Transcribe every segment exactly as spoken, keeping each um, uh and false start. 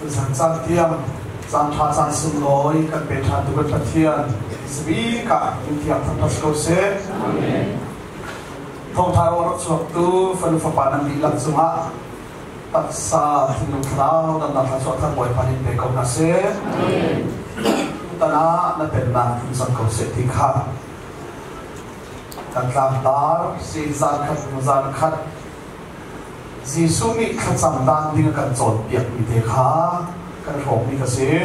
san san tiam san tha san sim loi kan pe tha tu kan pathian sbi ka in tiam tha pas ko se amen thong tha ro chuak tu fan fa pa nan bi lam sunga tak sa thinu thrau dan na tha chuak tha boi panin pe ko na se amen tana na pen na thun san ko se ti kha kan tlam tar si zan khat zan khat Giêsu mi khát sẵn đan đi cần chọn việc như thế khá cần hộp đi cái gì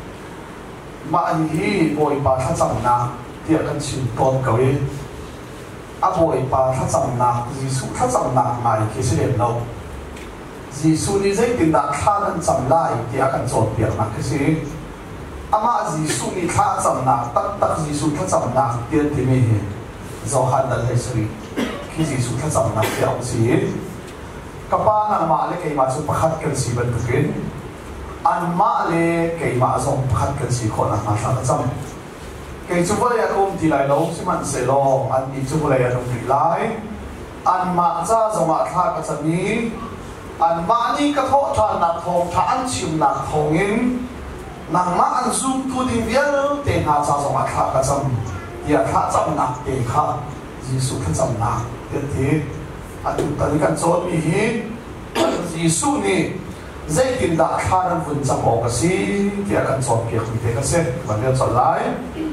mà anh hi bồi bà khát sẵn nà thì cần chịu tôn cầu đi à bồi bà khát sẵn nà Giêsu khát sẵn nà ngài khi sẽ đến đâu Giêsu đi dây tin đã khá nên sẵn lại thì cần chọn việc nà cái gì à mà Giêsu mi khát sẵn nà tất tất Giêsu khát sẵn nà tiền thì mình do hắn đã lấy xử khi Giêsu khát sẵn nà thì ông gì kapa na ma le kei ma su pakhat kan si ban tukin an ma le kei ma zong pakhat kan si khona ma sa cham kei chu vale ya kum ti lai lo si man se lo an ni chu vale ya dong ti lai an ma cha zong ma tha ka chani an ma ni ka tho tha na thong tha an chim na thong in nang ma an zum tu ding vial te na cha zong ma tha ka cham ya tha cham na te kha Giêsu kha cham na te thi atu tani kan chon mi hi Giêsu ni zai tin da kharan vun cham o ka si ti kan chon ki khum te ka se ban le chon lai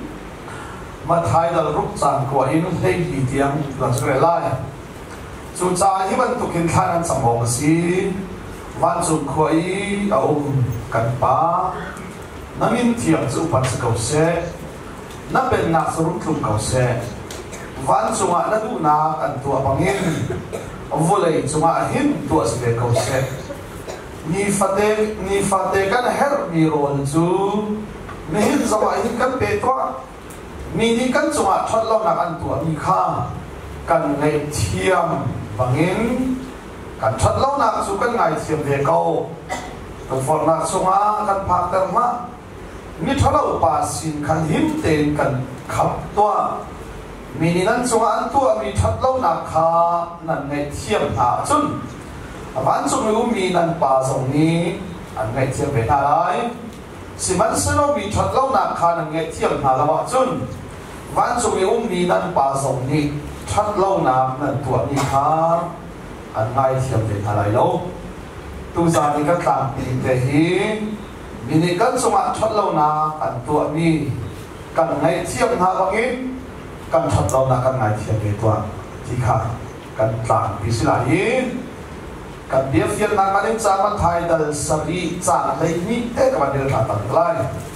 ma thai dal ruk chan ko in hei hi tiang la chre lai chu cha hi ban tu kin kharan cham o ka si van chu khoi au kan pa namin thiam chu pan se ko se na ben na surum thum ko se van chunga na du na kan tua bangin volei chunga hin tua se ko se ni fate ni fate kan her mi ron chu mi hin zawa hin kan pe to mi ni kan chunga thot lo na kan tua mi kha kan nei thiam bangin kan thot lo na chu kan ngai thiam ve ko to for na chunga kan phak ter ma mi tholo pa sin kan him ten kan khap to mình nên chúng anh tua mình thật lâu nạp khá nằm ngày thiêm hạ chung vẫn chung lưu mình nên bà dòng ní anh ngày thiêm về ta lại chỉ vẫn sẽ nói mình thật lâu nạp khá nằm ngày thiêm hạ là bà chung vẫn chung lưu mình nên bà dòng ní thật lâu nạp nên tua ní khá anh ngày thiêm về ta lại lâu tu ra ní các làm tình thế hi mình nên các chúng anh thật lâu nạp anh tua ní cần ngày thiêm hạ bằng ý kan thật lâu na kan ngai thiam ve tua ti kha kan tlang pi sila hi kan bia fian na kan cha man thai dal sari cha lei ni te ka ban del tha tan lai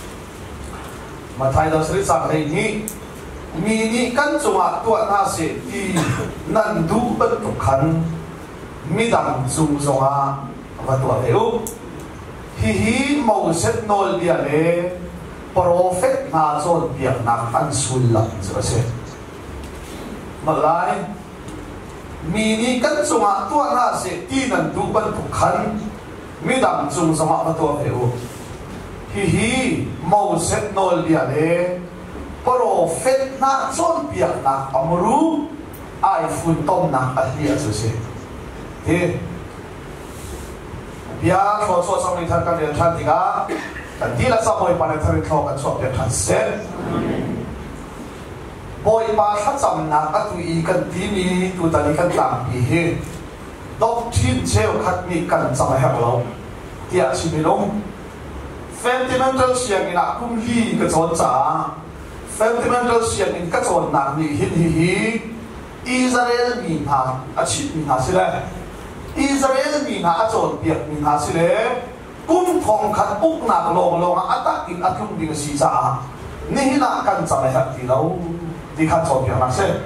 ma thai dal sari cha lei ni mi ni kan chunga tua na se ti nan du ban tu khan mi dam chung zonga va tua veu hi hi mo set nol dia le prophet na zon biak na kan sul lam cho se malai mini kan chunga tua na se ti nan du ban tu khan mi dam chung zama ma to veu hi hi mo set nol dia le prophet na zon biak na amru ai fun tom na ahlia cho se he bia tho so sam ni than kan le than tinga kan ti la sa moi pa ne thari tho kan chop ya than se boy pa kha cham na ka tu i kan ti mi tu ta ni kan tam pi he doctrine cheo khat mi kan cham ha lo ti a chi mi long fundamental siang ina kum li ka chon cha fundamental siang in ka chon na ni hin hi hi Israel mi ha a chi mi ha sila Israel mi ha a chon piak mi ha sile kum thong khat uk na long long atak in atlum ding si cha ni na kan cham ha ti lo đi khăn chọn việc làm xem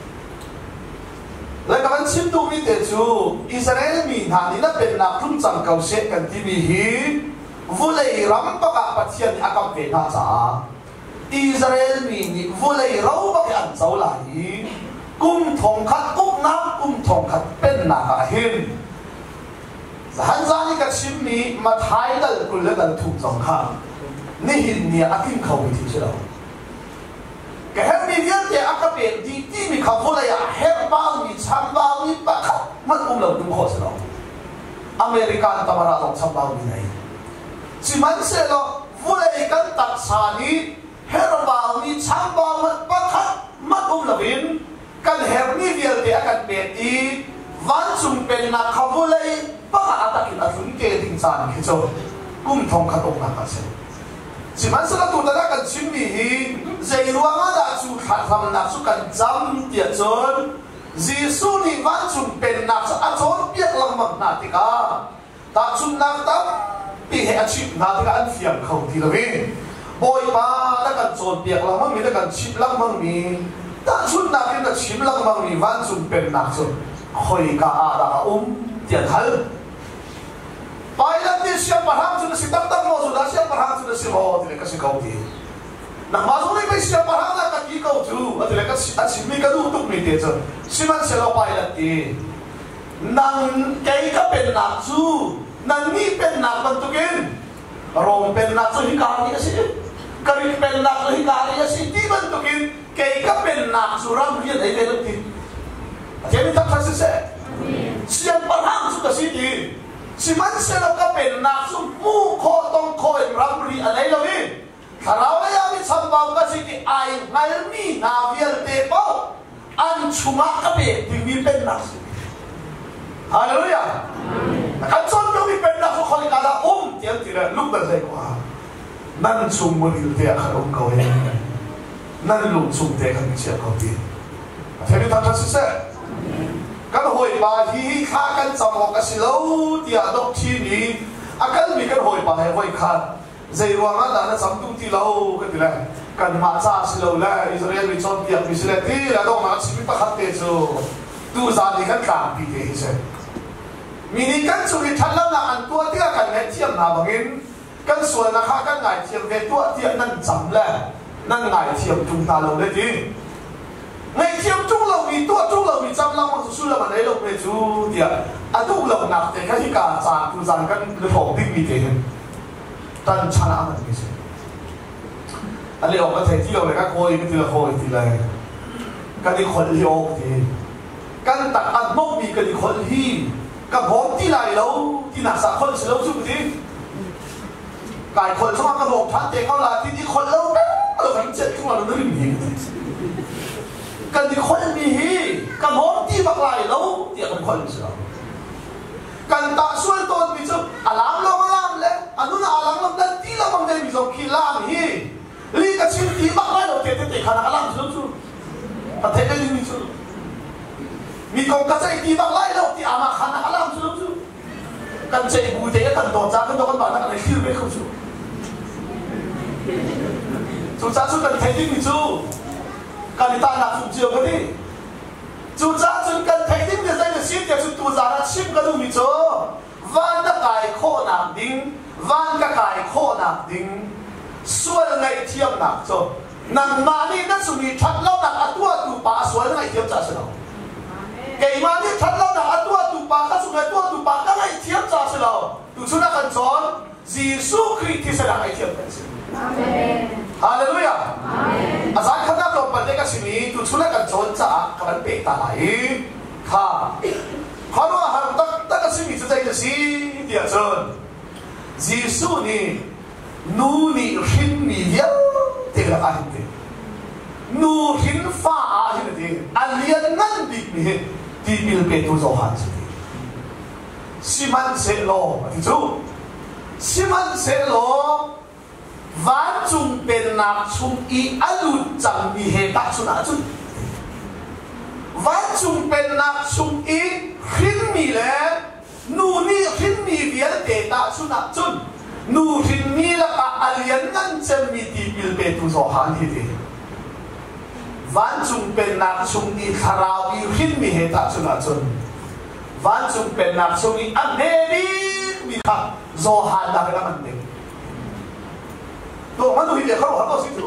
lại các bạn chim tu mi để chú Israel mi thà đi nó bên nào cũng chẳng cầu sẽ cần tìm hi vô lệ lắm các bạn bắt thiên ác về na trả Israel mi vô lệ lâu các bạn giàu lại cung thong khát úc nát cung thong khát bên na cả hiền hắn ra những cái chim mi mà thái đal cũng lấy đal thuộc dòng khang ni hiền ni ác kim khẩu bị thiệt rồi cái hết mi viết thì ác cái biển đi đi mi khẩu vô lại hết bao mi trăm bao mi bạc mất cũng lâu đúng khó rồi American tamara dòng trăm bao mi này chỉ mình sẽ lo vui cái đặc sản đi hết vào đi chăm vào mất bắt khát mất ôm là biến cái hẹp đi việc thì cái biệt đi vẫn dùng bên là không vui bắt khát ta kỹ là dùng cái tình sản cái chỗ cũng thông khát ông là cái gì chỉ mình sẽ là tụi ta cái chuyên bị dây ruộng đã chịu khát thầm đã chịu cần chăm tiệt chốn Giêsu ni vẫn dùng bên nạp sẽ chốn biết lòng mật nạp thì cả ta chun nạp tâm bị hệ chip nạp thì cả ăn phiền không thì là vì bồi ba đã cần chốn biết lòng mật mình đã cần chip lòng mật mình ta chun nạp thì đã chip lòng mật mình vẫn dùng bên nạp chốn khơi cả đã ôm tiền hal bài lần đi xem bản ham chun si tâm tâm lo chun đã xem bản ham chun si ho thì cái gì câu thì nằm mà rồi bây giờ mà hàng là cái gì câu chú, ở đây cái cái gì mình cái đủ tục mình thế chứ, xin anh sẽ lo bài lần đi, nang cái cái bên nạp chú, nang ni bên nạp bên tu kiến, rong bên nạp chú hình cái gì, cái bên nạp chú hình cái gì, đi bên tu kiến, cái cái bên nạp chú ram hiện ấy về lúc đi, thế mình tập thật sự sẽ, xem bản hàng chú cái gì đi, xin anh sẽ lo cái bên nạp chú mu khó tông khó ram ri ở đây đâu đi. Kalau ayah ni sambal kasih di air ngalmi navier tepau an cuma kape tinggi pendas. Haleluya. Kan contoh di pendas tu kalau kada um tiang tidak luk berzai kuah. Nan sum muril tiang kalau kau yang nan luk sum tiang kami siap kau ti. Jadi tak tersesat. Kan hoi bahi kakan sama kasih lau tiang dok sini akan mikir hoi bahi hoi kan. Dây ruộng á là nó sống tung ti lâu cái gì này cần mà cha xí lâu là Israel bị chọn tiệm bị xí lại tí là đâu mà chỉ biết bắt khát tê chứ tu ra thì cái cảm bị thế chứ mình cái số cái thằng nào ăn tua thì cái này tiệm nào bằng in cái số là khác cái này tiệm về tua tiệm năn chấm lẹ năn này tiệm chúng ta lâu đấy chứ ngày tiệm chúng lâu vì tua chúng lâu vì chấm lâu mà số là mà đấy lâu về chú tiệm à tu lâu nạp thì cái gì cả cha tu ra cái cái thổ tinh bị thế tan chana anh cái gì, anh liệu có thể chỉ là các khôi cái từ khôi thì là cái đi khôi liệu thì cái đặt ăn mốc bị cái đi khôi hi cái hồn tí lại lâu tí nạp sạc khôi lâu chút gì, cái khôi xong cái hồn thắt tiềnเขาlà tí đi khôi lâu đó, rồi cái chết chúng là nó đi gì, cái đi khôi mi hi cái hồn tí bạc lại lâu thì cái khôi sao kan tak sual ton bisu alam lo alam le anu na alam lo dan ti la mang dai bisu kilam hi li ka chin ti bak lai lo te te te khana alam su su ta te te ni su mi ko ka sai ti bak lai lo ti ama khana alam su su kan chei bu te kan do cha kan do kan ba na kan hil be không su su cha su kan te ti ni su kan ta na fu jiu ka ni chú cha chúng cần thấy tin cái danh là ship thì chúng tu giả là ship cái đồ mình cho van các cái khô nạp đinh van các cái khô nạp đinh xuôi ngày thiêm nạp cho nằm mà đi nó sụi thật lâu nạp ở tua tụ bà xuôi ngày thiêm trả sự nào cái mà đi thật lâu nạp ở tua tụ bà các sụi ngày tua tụ bà các ngày thiêm trả sự nào tụ chúng ta cần chọn Giêsu Christ thì sẽ là ngày thiêm cái gì Hallelujah. Amen. Asal kita tu pada kasini tu sudah kan conca kan peta lain. Ha. Kalau harus tak tak kasini tu saya kasih dia con. Giêsu ni nu ni hin ni dia tidak ahli. Nu hin fa ahli dia. Alien nan dik ni di bil petu zohan sini. Siman selo itu. Siman selo van chung bên nạp chung y alut chẳng bị hệ tác chung nạp chung van chung bên nạp chung y khinh mi lệ nu ni khinh mi viết để tác chung nạp chung nu khinh mi là cả alien ngăn chân mi đi bil bê tu so han hi đi van chung bên nạp chung y kharao y khinh mi hệ tác chung nạp chung van chung bên nạp chung y anh đi mi khắc so han đã cái mình tu mana tu dia kalau apa situ.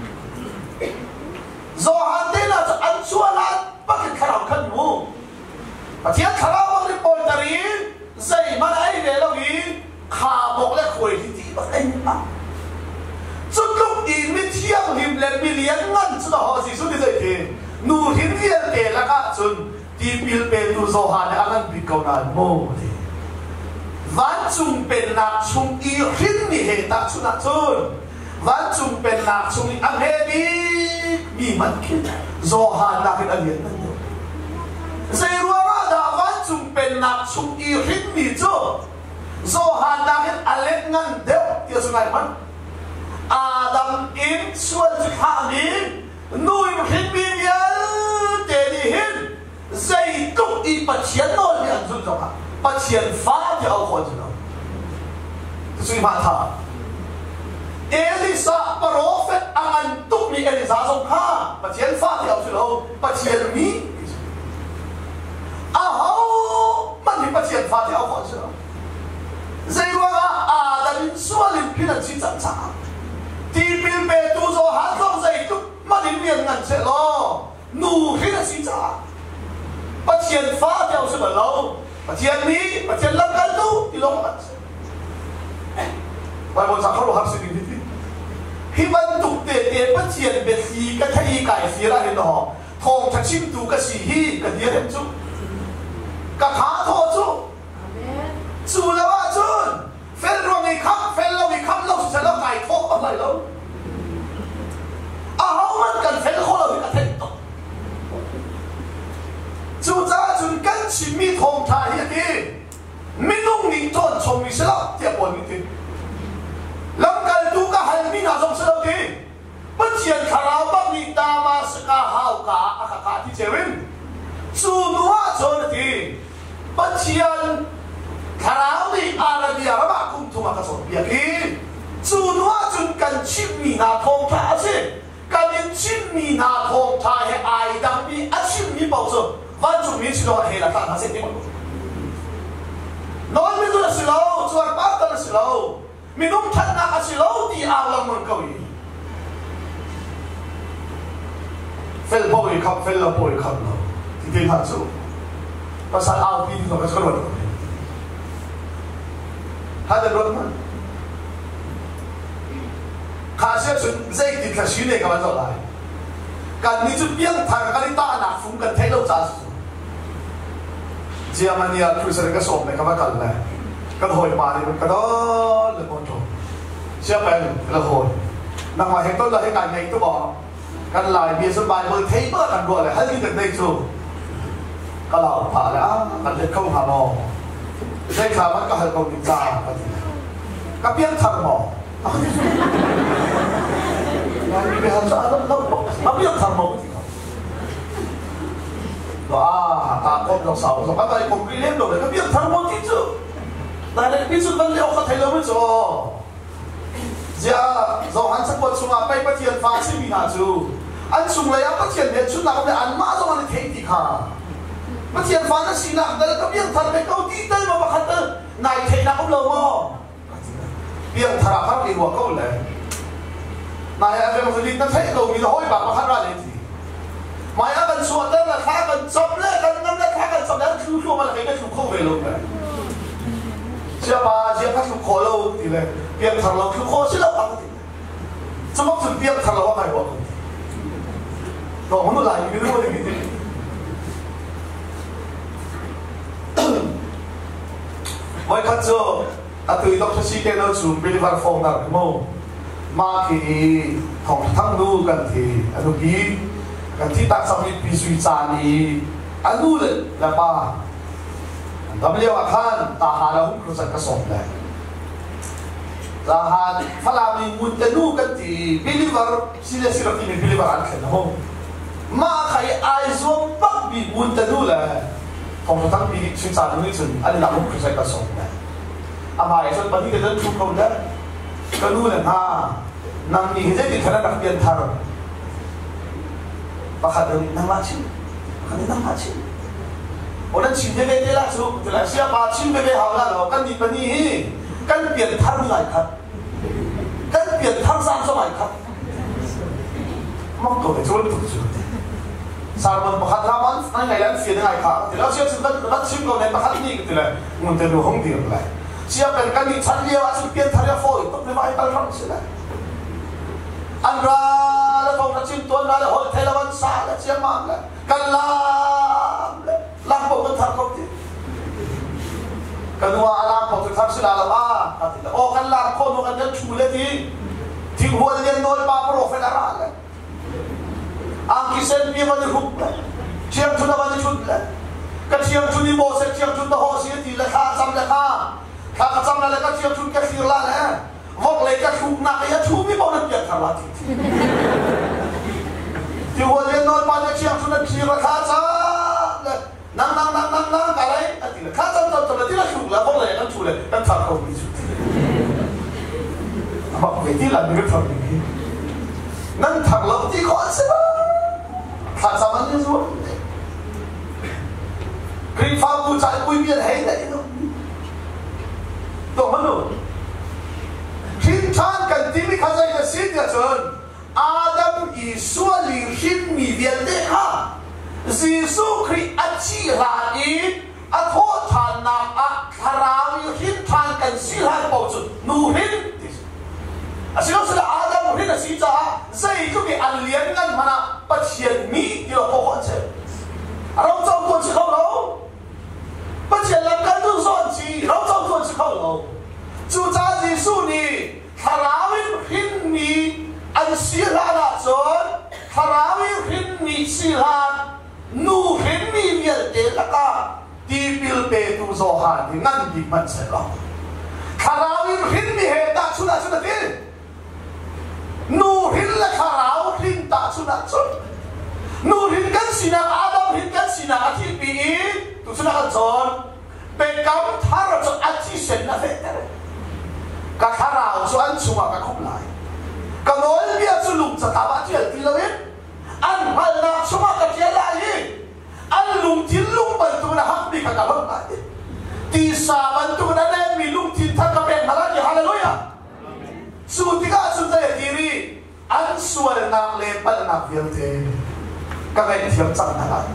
Zohan dia nak ansualan pakai kerau kan mu. Dia kerau orang pun dari zai mana ai dia lagi khabok le khoi di di bak ai ma. Cukup ini tiang him le bilian ngan sudah hasi sudah zai ke. Nu him dia ke laka sun di bil pe tu zohan akan bikau nan mu. Van chung pen nak chung i him ni he ta chuna chun van chung pen nak chung ang he bi mi man kin zo ha na kin alien nan do zai ruwa da van chung pen nak chung i hit mi cho zo ha na kin alien ngan de ti su ngai man Adam in sual chu ha mi nuôi hit mi ya de di hin zai tu i pa chian no lian zu zo ha pa chian fa de au ho zo suy mà thà Elisa prophet angan tuk ni Elisa song kha pa chien fa ti au lo pa chien mi a ho man ni pa chien fa ti au ho so zai wa a da lin sual lin pin an chi chang cha ti pin be tu zo ha song zai tu man ni mian ngan che lo nu hi na chi cha pa chien fa ti au so lo pa chien mi pa chien lam kan tu ti lo ma Bài một sáng học sinh đi đi. Khi bạn tục để để bắt chuyện về gì cái thay cái gì ra hiện đó, thong chắc chim tu cái gì hi cái gì hết chú, cái thả thọ chú, chú là bao chú, phèn rồi mình khăm phèn lâu mình khăm lâu sẽ lâu ngày thọ ở lại lâu, à không mất cần phèn khó lâu mình cái thay đó, chú cha chú cần chim mi thong thả hiện đi, mình nông mình chọn chồng mình sẽ lâu tiếp bọn mình đi. Lâm cần tu cả hành vi nào trong sơ đi, bất chiến khả lao bắc đi ta mà sẽ cả hào cả à cả cả thì chế win, chú núa cho thì bất chiến khả lao đi à là đi à mà cũng thu mà cái số việc đi, chú núa chun cần chim mi na thong thả chứ, cần những chim mi na thong thả hay ai đang bị ắt chim mi bảo trợ, văn chủ mi chỉ nói hay là ta nó sẽ đi một, nói mình là sự lâu, chú anh bác ta là sự lâu. Mình không thật là cái sự lâu thì ảo lòng mình cầu ý phèn bồi khắp phèn là bồi khắp nó thì thế thật sự và sao ảo thì nó cái số luật hai lần luật mà khá sẽ chuẩn dây thì khá xí này các bạn rõ lại cần đi chút biếng thằng cái đi ta nạp phúng cần thấy lâu trả chỉ mà nia tôi sẽ cái sổ này các bạn cần này cái hồi mà thì cái đó là một chỗ xem này là hồi nằm ngoài hiện tôi là cái cảnh này tôi bỏ cái lại bia sân bài mới thấy bớt cảnh gọi là hết cái việc này rồi cái nào phải là cảnh này không hả mò đây là vẫn có hơi còn bị già cái biết thật mò này bị hàn sao nó nó biết thật mò đó ta có dòng sầu rồi bắt tay cùng đi lên rồi cái biết thật mò chứ chứ này này biết sự vấn liệu có thấy lâu mới rồi giờ do anh sắp quật xuống à bay bắt tiền phá xin bị nào chú anh xuống lấy bắt tiền để chút nào để anh má cho anh thấy thì khá bắt tiền phá nó xin nào đây là cái biết thật cái câu tí tới mà bắt hắn tới này thấy nào cũng lâu mà biết thật là khác đi của câu này này anh em phải đi nó thấy lâu thì nó hối bạc mà hắn ra để gì mà anh cần xuống tới là khác cần chậm lên cần năm lên khác cần chậm lên cứ không mà là cái cái không không về luôn này chia ba chia các khu khó lâu thì là việc thằng lâu khu khó xí lâu bằng thì cho mốc chừng việc thằng lâu phải không rồi muốn lại những cái thứ gì vậy khác chưa à từ đó khi cái nó chuẩn bị vào phòng nào cái mô mà khi thằng thằng nu gần thì anh đi gần thì tác xong đi bị suy tràn đi anh nu là ba tầm liêu akan tahan ang krusan kasong na tahan falami muntanu kanti believer sila sila kini believer an kan ho ma khai ai zo pak bi muntanu la phong tang bi chin sa ni chun an la ang krusan kasong na ama ai son bani ka tu ko da kanu la na nang ni hije ti khana dak pian thar pakadari nang ma chin pakadari nang ma chin orang cinta bete lah so, jelas siapa cinta bete hawla lo, kan di pani, kan biar thar ni lagi kan, kan biar thar sang so lagi kan, mak tu betul betul betul. Sarman bakat raman, nai nai lan siapa lagi kan, jelas siapa cinta bakat cinta kau nai bakat ni gitu lah, mungkin tu hong dia lah. Siapa kan di cari dia asyik biar thar ya foi, tu memang itu orang sila. Andra la kau nak cinta, andra la hol thelawan sah la siapa lah, kan lah. Lang po kan thar ko ti kanwa alam po thar sila la ba katila o kan kan la ko no kan chule ti ti hol len no pa prophet ara le ang kisen pi ma ni hup chiang chu na ba ni chut le ka chiang chu ni mo se chiang chu ta ho si ti la kha sam la kha kha ka sam la le ka chiang chu ka si la le vok le ka chu na ka ya chu mi mo na pi ka la ti ti hol len no pa ni chiang chu na chi ra kha sa le nang nang nang nang nang ka lai a ti la kha sam ta ta ti la chu la vok le ka chu le ka tha ko mi chu ma ve ti la ni ka tha mi nan thak lo ti ko se ba thak sa man ni zo Kri fa bu chai bui mian hei dai no to mano Khin chan kan ti mi khazai ka sin ya chon Adam i suwa li hin mi vian de ha Jisu Kri achi ra i a tho chan na a kharang yu hin chan kan si ha po chu nu hin Asilo sila Adam hin a si cha zai ku ki an lian ngan mana pathian mi ti lo ko ho che Arau chau tuan chi khâu lâu Bất triển làm căn tu dọn chi Rau chau tuan chi khâu lâu Chú cha gì su ni Khả ráo in hin mi Anh xí la la chốn Khả ráo in hin mi xí la Nu hin mi miel tế là ka Ti bil bê tu dò hàn Thì ngăn đi mạnh sẽ lòng Khả ráo in hin mi hề ta chú na chú na tiên Nu hin là khả ráo hin ta chú na chốn Nu hin kan sina Adam hin kan sina athi pi tu sina kan chon pe kam thar cho athi sen na fe tere ka tharau cho an chunga ka khop lai ka noi bia chu lum cha ta ba chial ti lawin an hal na chunga ka chial lai an lum tin lum ban tu na hak bi ka ka lom lai ti sa ban tu na ne mi lum tin tha ka pen hala ki hallelujah su ti ka su ta ti ri an sual na le pal na vil te các anh thiam chẳng là lại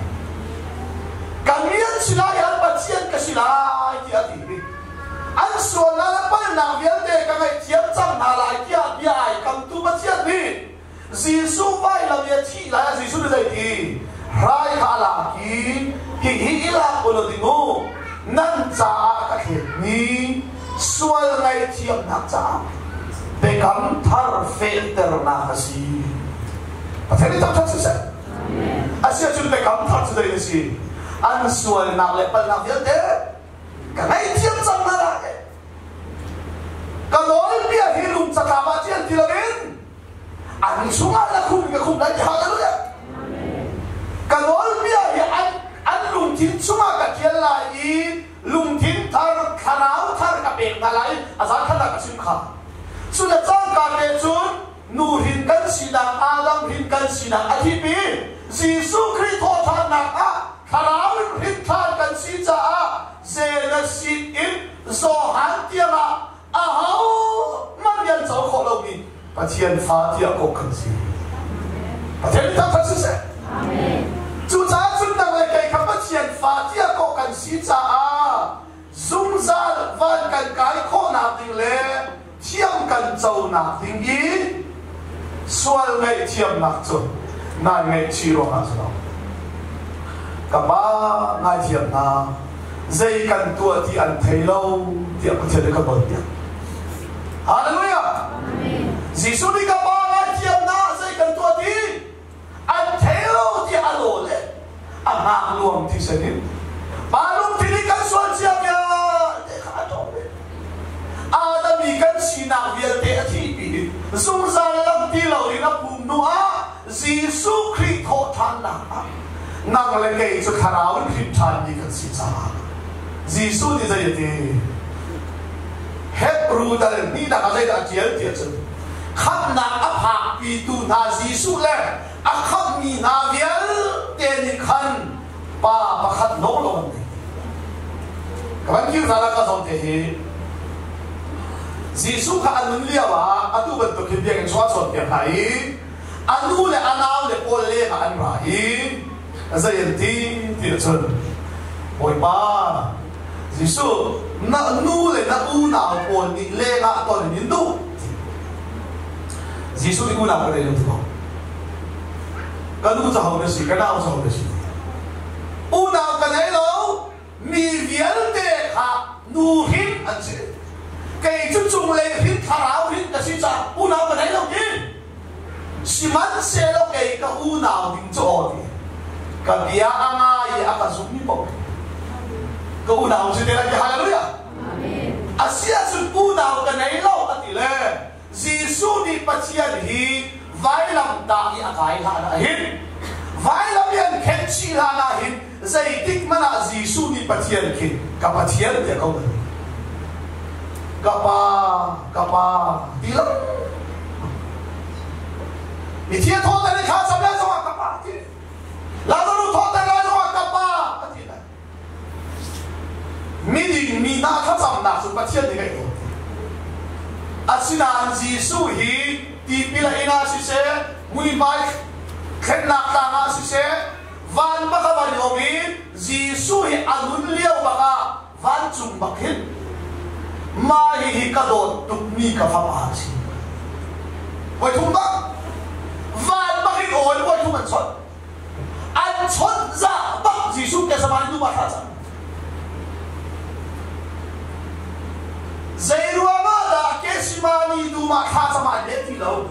càng miễn chỉ là anh bắt chiên cái gì là kia thì anh xuân là bắt nàng viễn để các anh thiam chẳng là lại kia bị ai càng tu bắt chiên đi Giêsu vai là việc chi là Giêsu là gì thì rai hà là ki ki hi là của nó đi ngô năn trả các hiện ni xuân ngày thiam năn trả để cảm thar phê ter na cái gì và thế thì tâm thật sự Asia chúng ta cảm thật sự đây gì anh xuôi nặng lại phần làm việc thế cả ngày thiêm chẳng là lại cả nói bia thì lùng chặt cả ba chiên thì là đến anh xuống ăn là khung cái khung đấy thì họ luôn đấy cả nói bia thì anh anh lùng thính xuống ăn cả chiên lại ý lùng thính thar khả áo thar cả bẹn là lại à sao khả là cả xuyên khả xuyên là trang cả bẹn xuống nu hin kan sina Adam hin kan sina athi pi Giêsu Christ tho than nak a kharau hin than kan si cha a se na si in zo han tia ma a hau man yan chau kho lo ni pathian fa tia ko kan si pathian ta ta se amen chu cha chun nang le kai kham pathian fa tia ko kan si cha a zum za van kan kai kho na ding le thiam kan chau na ding yi Sual ngay thiam nak chun nai ngay chi ro na chun ka ba ngai thiam na zai kan tua ti an thei lo ti a pathian ka bon ti hallelujah amen Giêsu ni ka ba ngai thiam na zai kan tua ti an thei lo ti a lo le a ha luam ti se ni ba lum ti ni kan sual chia ya de kha to Adam ni kan sina vial te a thi bi Dung ra lâm ti lâu đi nó bùm nụ á Giêsu Christ thọ than nặng á Nàng lại gây cho khả áo Christ than đi cần xin ra Giêsu đi dây thì hết rù ta lên Ní nàng dây đã chiến tiệt chân Khắp nàng áp hạ Vì tù na Giêsu lên Á khắp mì na viết Tên đi khăn Bà bà khăn nấu lòng Các bạn kêu ra là các dòng thế Giêsu ka anun liya ba atu ban to kin biang chwa chon ke hai anu le anau le pol le ka an rai azayen ti ti chon oi ba Giêsu na nu le na u na pol ni le ga to ni ndu Giêsu ni u na ka le ndu ko ka nu cha ho na si ka na cha ho na si u na ka nei lo mi viel te kha nu hin an che cái chút chung lên hít thả áo hít cái gì cha u nào cái này đâu đi si man xe đâu cái cái u nào tính chỗ đi cái bia anh ai à cái súng đi bộ cái u nào sẽ là cái hallelujah Asia sụt u nào cái này lâu cái gì lệ Giêsu đi bắt chiên hi vai làm ta hi akai ha na hin vai làm yên khen chi ha na hin dây tích mà là Giêsu đi bắt chiên khi cái bắt chiên thì không được kapa kapa đi lắm你贴拖在你看什么样子话kapa đi拉到路拖在那种话kapa đi来mi đi mi na他怎么拿出把钱的给我啊是那Giêsu hi đi bị lại na是谁每买看那当啊是谁 van baka ba yomi Giêsu hi anun liao baka van chung bakhin mai hi ka dot tuk mi ka fa pa chi voi thum ba van bakhin oi voi thum an chon an chon za bak Giêsu ke samani du ba tha cha zai ruanga da ke simani du ma tha cha ma le ti lo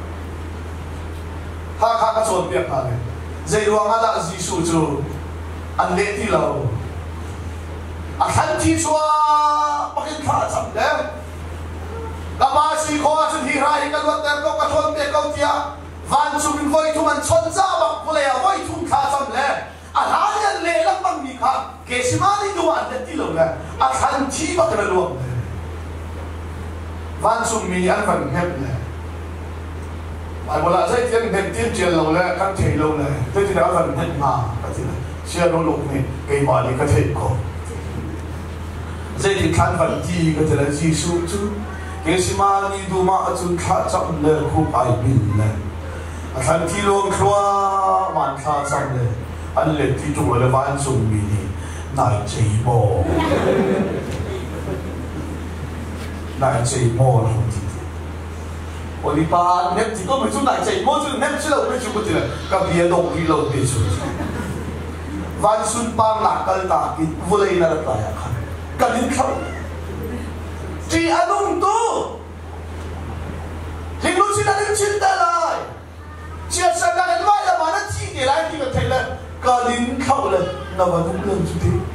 ha kha ka chon pek ha le zai ruanga da Giêsu chu an le ti lo a khan thi chua pakin kha cham le kama si kho chun hi rai ka lot ter ko ka thon te ko tia van chu min voi thu man chon za bak pole a voi thum kha cham le a han yan le lang bang mi kha ke simani du an le ti lo le a khan thi bak na lo van chu mi an van hep le ai bola sai tiang hep tin chel lo le kan thei lo le te ti da van hep ma ka ti sia no lo ni ke ma ni ka thei ko dây thì khăn phần gì có thể là Giêsu chứ cái gì mà đi đu mà chú khát chậm lên khu bài bình lên khăn thi luôn khoa màn khát chậm lên anh lên thi chung là van dùng mì này chạy bộ này chạy bộ là không gì ôi đi ba nếp chỉ có một chút này chạy bộ chứ nếp chứ đâu biết chú có thể là các bia đồng đi lâu biết chú van xuân bang lạc cân ta kít vô đây là được lại à kalin khâu chỉ anung tu hình lúc xin anh xin ta lại chia sẻ cái cái vai là mà nó chỉ để lại thì mình thấy là kalin khâu là nó vẫn đúng lần chú thế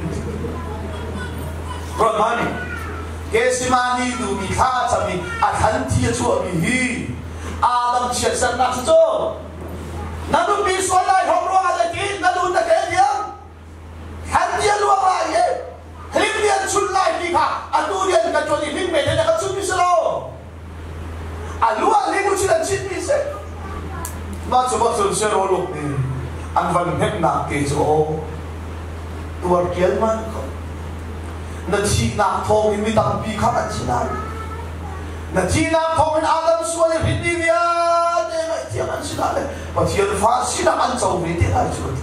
rồi mà này cái gì mà đi đủ bị khá chậm bị à hắn thiệt chúa bị hi Adam chia sẻ nát cho nó đúng bị xoay lại không lo là gì nó đúng là cái gì hắn thiệt luôn là gì hình điện chun lại đi cả, à tu điện cái chỗ gì hình mẹ này cái chun đi sao? À lúa hình nó chỉ là chun đi sao? mà chúng ta thường xuyên nói lúc này, anh vẫn hết nặng cái chỗ, tuột kiến mà không, nó chỉ nặng thôi mình tạm bị khác anh chỉ nặng, nó chỉ nặng thôi mình Adam xuôi hình đi về, để lại tiếng anh chỉ nặng, và thiên phá chỉ nặng anh giàu về thế này chứ gì,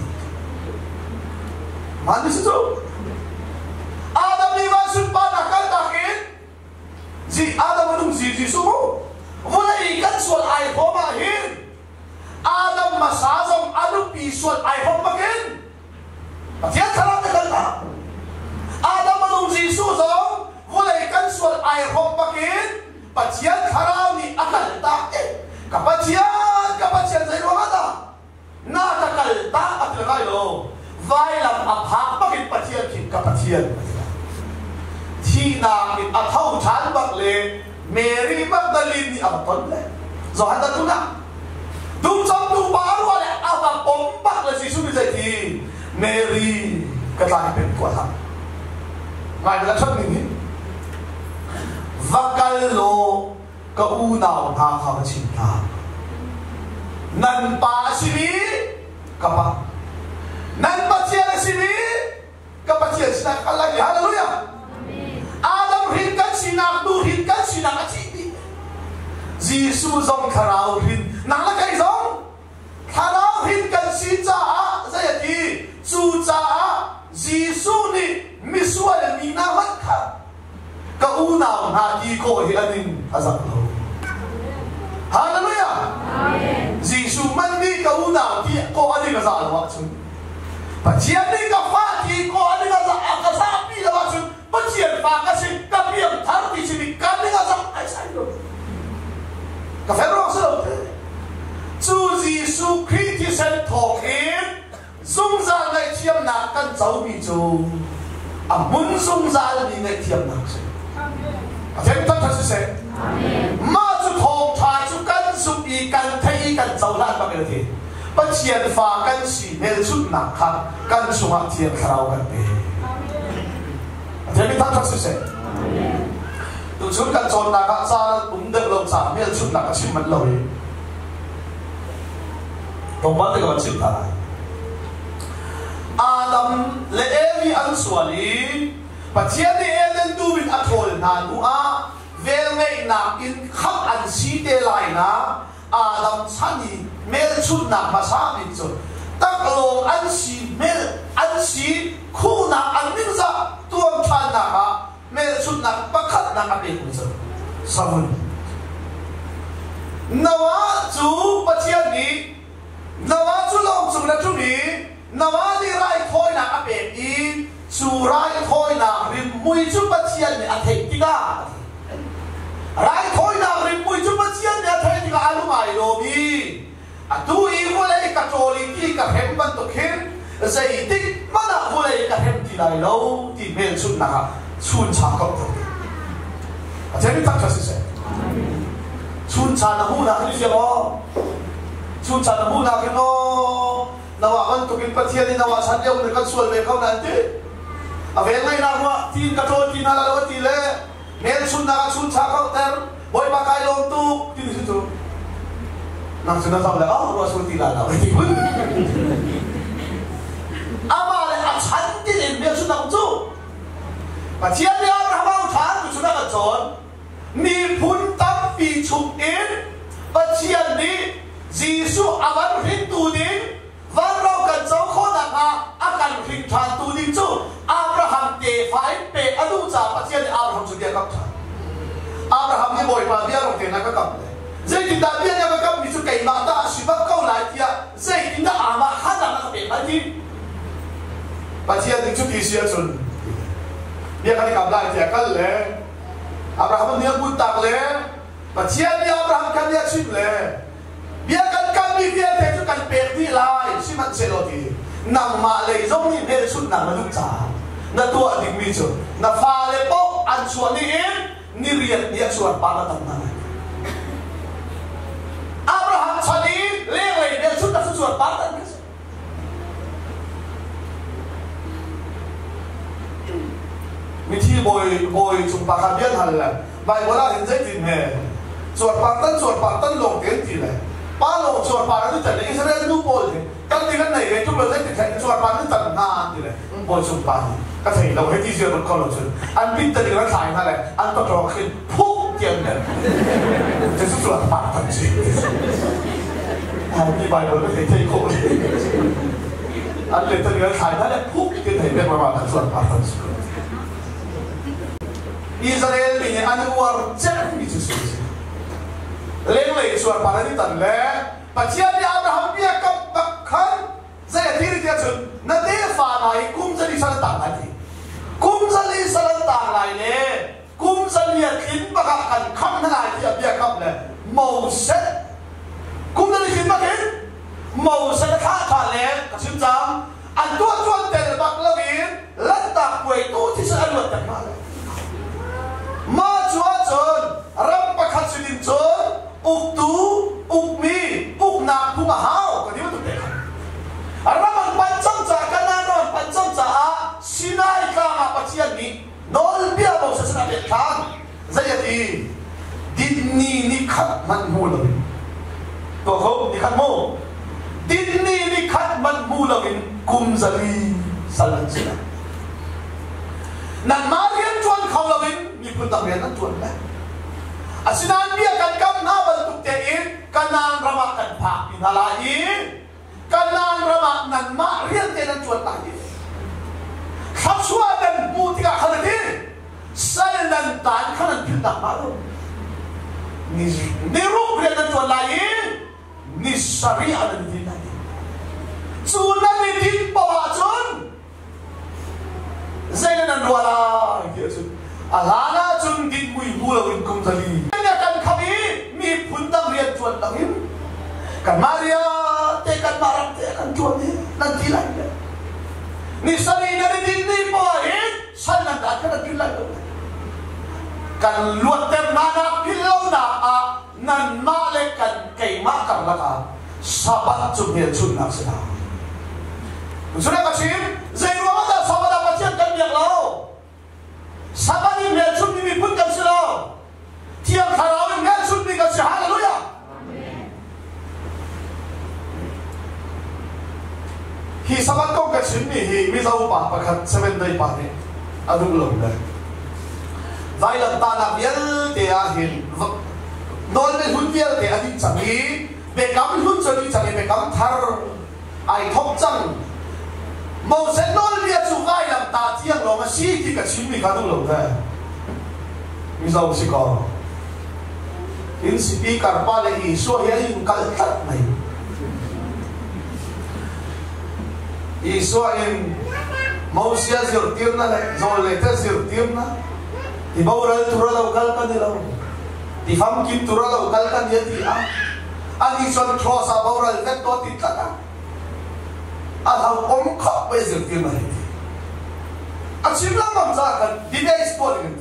mà anh sao? Adam ni van sun pa nakal takin si Adam anong si Giêsu mo wala ikan sual ay ho mahin Adam masasam anong pisual ay ho mahin patiyan karang nakalta Adam anong Giêsu zong wala ikan sual ay ho mahin patiyan karang ni akalta eh kapatiyan kapatiyan sa ilo ata nakakalta at lagayo vai lam abhak makin patiyan kin kapatiyan khi nào mình ở thâu chán bậc lệ Mary Magdalene ở tuần lệ rồi hắn ta tu nào tu trong tu bá luôn lệ à và bóng bậc là Giêsu như vậy thì Mary cái lại bên của hắn ngài đã cho mình và cái lô cái u nào ta không chịu ta nan pa si mi cái ba nan pa chia là si mi cái ba chia là cái lại hallelujah Adam hin kan sinak tu hin kan sinak achi Giêsu zong kharau hin nang la kai zong kharau hin kan si cha zai ti chu cha Giêsu ni misual ni na mat kha ka u na na ki ko hi anin azak lo hallelujah amen Giêsu man ni ka u na ki ko ani ka za lo chu pa chian ni ka fa ki ko ani ka za ka sa pi lo chu bất chiến phá cái gì các điểm thắng thì chỉ bị cắn Giêsu Christ thì sẽ thọ in dung ra ngày thiêm nạc căn cháu bị chú à muốn dung ra đi ngày thiêm nạc sẽ à thế tất thật sẽ mà chú thọ thai chú căn chú ý căn thấy căn cháu lan bằng cái gì bất chiên phá căn sĩ nên chút nạc khác căn chú ngạc thiền khảo căn bề à thế tất thật sẽ tụi chúng căn tròn nạc hạ ra cũng được lâu trả nên chút nạc xin mất lời không bắt được con chịu thà Adam le Evi an suali pathian ni elen tu bin athol na nu a vel ngei na in khap an si te lai na Adam chani mel chut na ma sa min chu tak lo an si mel an si khu na an min za tuam than na ha mel chut na pakhat na ka pe ku chu samun nawa chu pathian ni nawa chu long chu na chu ni nawa ni rai thoi na a pe i chu rai thoi na rim mui chu pathian ni a thei ti ga rai thoi na rim mui chu pathian ni a thei ti ga alu mai lo bi a tu i wo le ka choli ti ka hem ban to khen zai tik mana wo le ka hem ti lai lo ti mel chu na ka chun cha ka to a thei tak cha si se chun cha na hu na ni se lo chun cha na hu na ke no nawa kan tukin pathian ni nawa san yau ne kan sual me kau nanti ave ngai na wa tin ka to tin ala lo ti le mel sun na sun cha kau ter boy ba kai long tu tin su tu nang sun na sa la ah wa sun ti la la ti bun ama le a chan ti le mel sun na chu pathian ni abraham than tu na ka chon ni phun tam pi chuk in pathian ni Giêsu avan hin tu din van rau kan cháu khó nặng à akan hình thàn tu đi chú Abraham để phải pe anu cha pathian Abraham chu dia kap tha Abraham ni boy pa dia rong te na ka kap le zai tin da dia na ka kap mi chu kai ma ta shi ba kau lai tia zai tin da ama ha da na ka pe ma ti pathian ni chu ti sia chun dia ka ni kap lai tia kal le Abraham ni bu tak le pathian ni Abraham kan dia chim le bia kan kan mi bia te chu kan pe ti lai si man se lo ti nang ma le zong ni ne sun na lu cha na tua ding mi chu na fa le pok an chuan ni in ni riat ni chuan pa na tam na Abraham chani le le ne sun na chuan pa tan mi thi boy boy chung pa kha bian hal la bai bola hin zai tin me chuan pa tan chuan pa tan long ten ti le ba lô chuột bà nó chạy đến Israel nu bồi thì các tiếng cái này cái chúng tôi thấy thì thấy chuột bà nó tận na thì này bồi chuột bà các thầy đâu hết đi chơi một con lợn chuột anh biết tên nó xài na này anh có trò khi phúc tiền này thế số chuột bà thật gì anh đi bài rồi có thể thấy khổ anh lên tên nó xài na này phúc tiền thầy biết mà bà thật chuột bà thật gì Israel thì anh war chết như thế lên lấy chuột bà đi tận lẽ pathian ni Abraham bia kam bakhan zai thiri tia chun na de fa nai kum zali sal ta nai kum zali sal ta nai le kum zali khin ba kan kham na nai tia bia kam le màu set kum zali khin ba khin màu set kha tha le ka sim chang an tu chuan tel bak lovin lan ta kwei tu ti sa alwat ta ma le ma chua chun ram pa khat sin chun uk tu uk mi uk na pu ma hao ka diu tu te araman pancam cha kana non pancam cha a sinai ka ma pathian ni nol bia bo sa sa te thang zayati din ni ni khat man mu lo to ho ni khat mo din ni ni khat man mu lo in kum zali salan sila nan ma rian chuan khau lo in ni pun ta rian nan chuan la asinan bia kan kam na bal tuk te in kanang rama kan pha in halai kanang rama nan ma rian te nan chuan tai khap suwa dan mu ti ka khalati sal nan tan khanan phin ta ma lo ni ni ru rian nan chuan lai ni sharia nan din lai chu nan ni din pa chun zai nan wala ki chu alana chun din mui hu lo in kum thali nya kan khabi mi phun tam rian chuan langin kan maria chuột đi nan tí lại đấy ni sari na đi ni boy san nan đã cái tí lại rồi cần luật tem na na pin lâu na à nan ma le cần cây ma cần là cả sabat chụp hiện chụp nào sẽ nào chúng ta có xin dây ruộng đó sabat đã bắt chân cần việc lâu sabat đi hiện chụp đi mình cũng cần sự lâu thiêng thà lâu mình hiện chụp đi cần sự hallelujah hi sabat ko ka sin ni hi mi zau pa pakhat seven day pa ni adum lo da vai lam ta na bial te a hin nol me hun bial te adin changi be kam hun chani changi be kam thar ai thok chang mo se nol bia chu vai lam ta chiang lo ma si ki ka sin mi ka dum lo da mi zau si ko in si kar pa le i so ya in kal tat mai Israel Mausia zirtirna le zolete zirtirna di bawral turala ukal kan dilaw di famkin turala ukal kan yati a ani son trosa bawral vet to titaka adhaw om khop be zirtirna le achimla mamza kan di base to le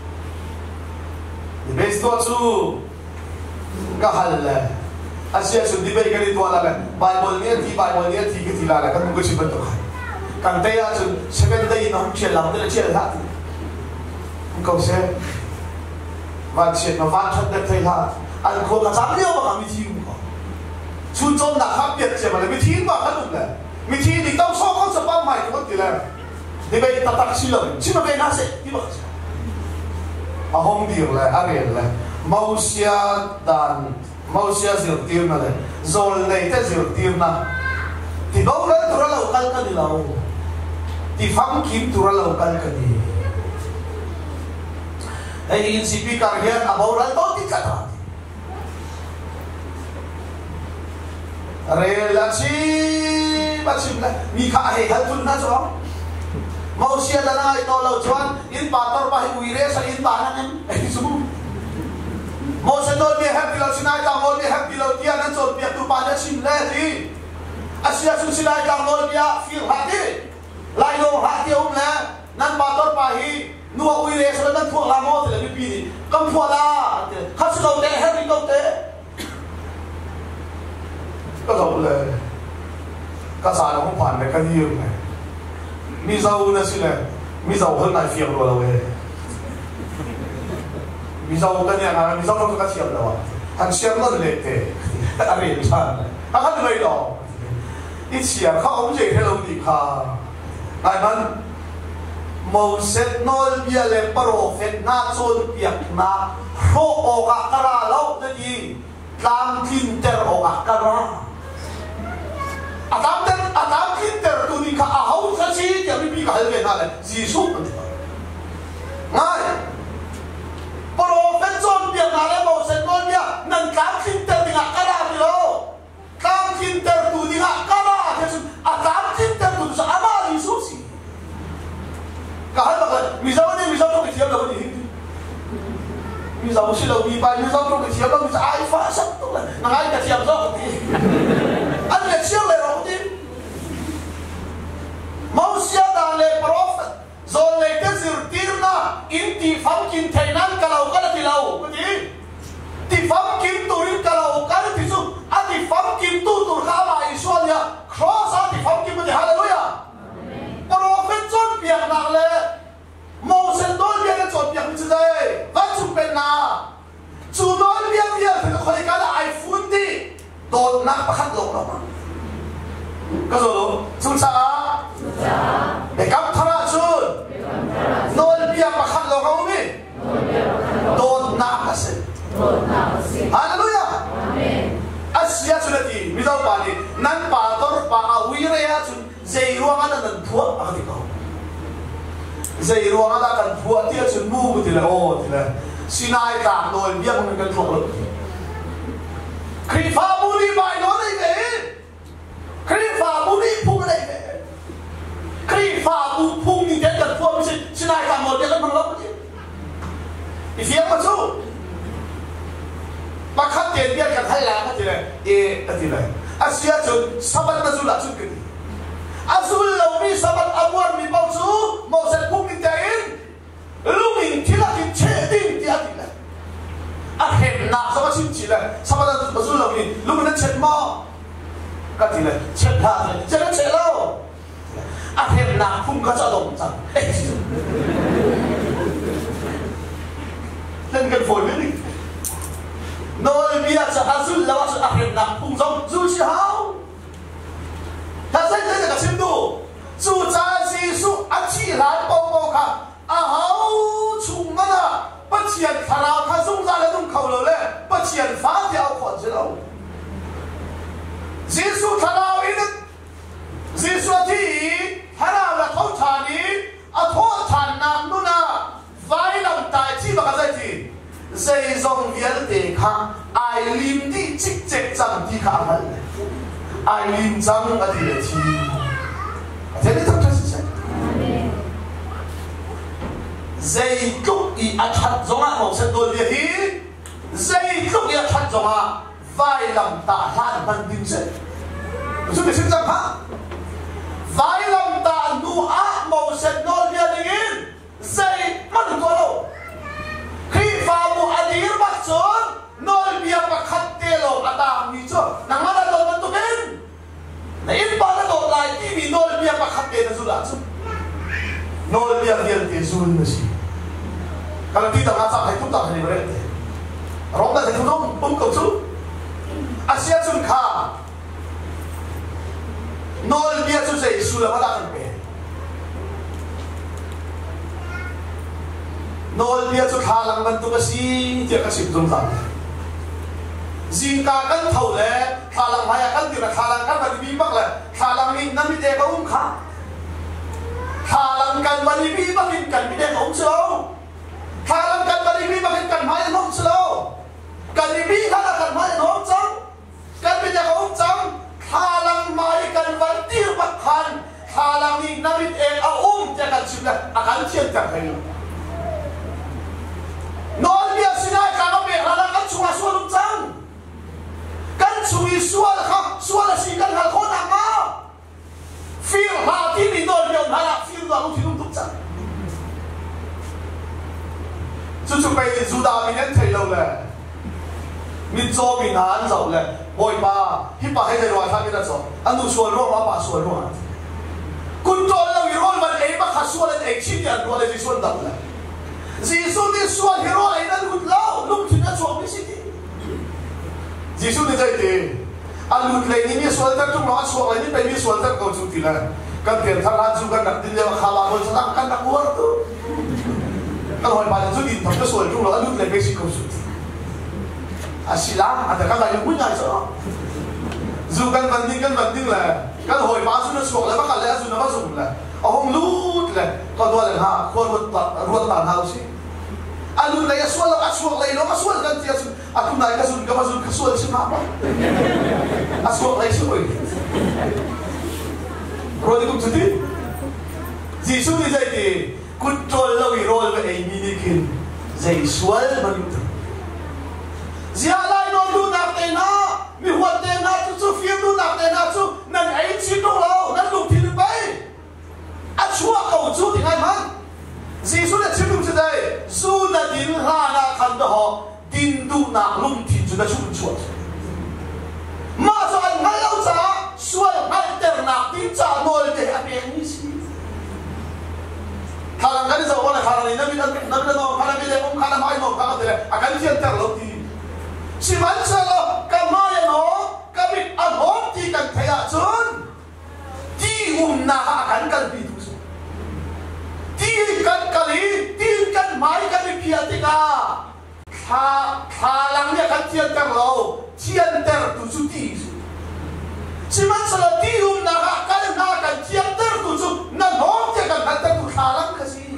di base to chu kahal le Asia sudah diberi kali tua lagi. Bible ni, di Bible ni, di kita lagi. Kan mungkin siapa tu? Kan dia tu seven day nak cilam, dia cilam hati. Kau se, wan cilam, wan chat dia cilam. Aku nak cakap dia apa kami cium kau. Cucuk nak habis cilam, kami cium apa kan tu lah. Kami cium di tahu sokong sebab mai tu betul lah. Diberi tatak silam, cuma kena nasi, di mana? Ahom dia lah, Ariel lah. Mausia dan Mausia zirtir na le, zol nei te zirtir na. Ti bau le tura lau kal ka di lau, ti fam kim tura lau kal ka di. Hey in sipi karya abau ral to ti kata. Relaci macam le, mika he hal tun na jo. Mausia dana ito lau juan, in pator pahi uire sa in banan em, eh sumu. Moses nol dia hab bilau sinai kang nol dia hab bilau dia nan sol biak tu pada sim leh Asia sun sinai kang nol dia feel hati lai lo hati um le nan pator pahi nuwa uire so nan thuak lamo te le pi ni kam thuak la khas lo te hab ni lo te ka lo le ka sa no pan le ka ni um le mi zau na si le mi zau hơn nai fiang lo la we Misal kan yang ada, misal kalau kita siap dah, han siap lah lete, ada macam, akan lei dah, ini siap, kau umjek hello di kah, ayman, mau set nol dia le profet na sol piak na, ho ogak kara lau tadi, lam kinter ogak kara, atam ter atam kinter tu ni kah ahau sasi dia bibi kah helgen ada, Yesus, ngai. Profet John biar nale mau senol dia nan kam kinter dengan kara bilo kam kinter tu dengan kara Yesus atam kinter tu sama Yesus sih kahal bagai misal ni misal tu kecil dah ni misal mesti lau ni pai misal tu kecil dah misal ai fasa tu lah nangai kecil dah ni ada kecil dah ni mau siapa le profet Zon le zirtirna inti famkin thainan kalau kada tilau betul ti famkin turin kalau kada tisu ati famkin tu tur kama isualnya cross ati famkin betul haleluya profet zon biar nak le mau sendol biar zon biar betul deh kan sumpah na zon biar biar kalau kada iPhone di don nak pakat lo nama kasolo susah susah bekam thara sun nol biar pakat lo kamu ni don nak kasih haleluya Asia sudah di misal balik nan pator pa awire ya sun zairuang ada nan buat apa kau zairuang ada kan buat dia sun mu betul oh betul sinai tak nol biar mengenal tuh krifa buli bay nol ini krifa buli pung ini krifa bu pung ni dia kan buat mesti sinai tak nol dia kan mengelak betul Ifia macam Makan dia dia kan hai lah kan tidak eh tidak asia chun sabat na zula chun kini azul lo mi sabat amwar mi bau chu mo se pum ni tain lungin thila kin che ding dia ti la a hem na sabat chin chi la sabat azul lo mi lungin na chet mo ka ti la chet ha che na che lo a hem na pum ka cha dong chang lên gần phổi với mình nơi bia cho azul là sự áp lực nặng cùng giống dù chỉ hao ta sẽ thấy là xem đủ dù cha Giêsu ăn chỉ lại bao bao cả à hao chung mà na bất chiến thà nào thà dung ra là dung khẩu rồi lên bất chiến phá theo khoản chế đâu Giêsu thà nào ý đức Giêsu thì thà nào là thấu thà đi à thấu thà nặng luôn à vài lần tại chi mà cái gì thì dây dòng viên để khang ai lim đi chích chích chẳng đi khang hơn ai lim chẳng ở đây chi thế nên thật sự sẽ dây cúc y ăn chặt giống à một sân đôi liệt hi dây cúc y ăn chặt giống à vài lần ta lan bằng đinh dây chúng mình xin rằng ha vài lần ta nu á một sân đôi liệt hi dây mất đượcตัวđâu khi vào một anh đi bắt xuống nơi bia bắt khát tê lô à ta mi cho nang mana đâu mà tụi bên này ít bao nó đổ lại tí vì nơi bia bắt khát tê nó rồi chứ nơi bia bia tê rồi nó gì kalau kita nggak sampai itu tak hari berarti orang dah itu dong pun kau tu Asia cun kha nơi bia tu saya sudah mana kan pe nol bia chu kha lang ban tu ka si ti ka sim zum ta zin ka kan thau le kha lang haya kan ti ra kha lang kan ba bi bak le kha lang ni nam mi te ka um kha kha lang kan ba ni bi bak in kan mi te ka um so kha lang kan ba ni bi bak in kan mai nom so kan ni bi kha la kan mai nom chang kan mi te ka um chang kha lang mai kan ban ti bak khan kha lang ni nam mi te a um te ka sim le a kan thian ta hai nol bia sinai ka ka pe hala kan chunga sual um chang kan chui sual kha sual si kan hal khon ang ma feel ha ti ni nol bia hala feel da lu thi lum tuk chang chu chu pai zu da mi nen thai lo le mi zo mi nan zo le hoi pa hi pa hai dai wa tha mi da zo anu sual ro ma pa sual ro kun to lo i rol ban ei ba kha sual en ei chi ya ro le ji sual da le Giêsu đi xuân hero ấy đã lụt lâu lúc chúng ta chuộc cái gì Giêsu đi dạy thì anh lụt lấy những xuân tất chúng nó chuộc lấy những cái gì xuân tất cầu chúng thì là cần tiền thằng anh chúng cần đặt tiền vào khá là hơn sẽ làm cần đặt mua đó anh hỏi bạn chúng đi thằng cái xuân chúng nó lụt lấy cái gì cầu chúng à xí lá anh ta cái này cũng nhảy sao dù cần vấn đề cần vấn đề là cần hỏi bạn chúng nó chuộc lấy bắt cả lẽ chúng nó bắt dùng là ông lút là còn đôi là ha con ruột tàn ruột tàn hao xí anh lút này xuân là anh xuân này nó anh xuân gần tiệt anh cũng này cái xuân cái xuân cái xuân xí mà anh xuân này xí rồi rồi thì cũng chú đi Giêsu đi dạy thì cút trôi lâu rồi với anh đi kinh dạy xuân mà lút Zia lại nó lút nạp tiền nó mi hoạt tiền nó chú chú phiền lút nạp tiền nó chú nên ấy chỉ đâu lâu nên lút thì được bay anh chúa cầu chúa thì ngay mà Giêsu đã chứng minh cho đây dù là tin ha na khăn đó họ tin tu na lung thì chúng ta chung chúa mà cho anh ngay lâu cha xuôi ngay tiền nạp tin trả nồi để anh biết như gì khả năng cái giờ là khả năng này nó bị nó nó bị nó khả năng bây giờ cũng khả năng mai nó khả năng thế à cái chuyện tiền lâu thì chỉ vẫn chờ lo cái mai nó cái bị ăn hốp thì cần thấy à chốn đi hùng na hạ cắn cần bị tin kan kali tin kan mai kan bi pia tika kha kha lang ne kan tian tang lo tian ter tu su ti si man sala ti um na ka kan na kan tian ter tu su na no te kan kan ter tu kha lang ka si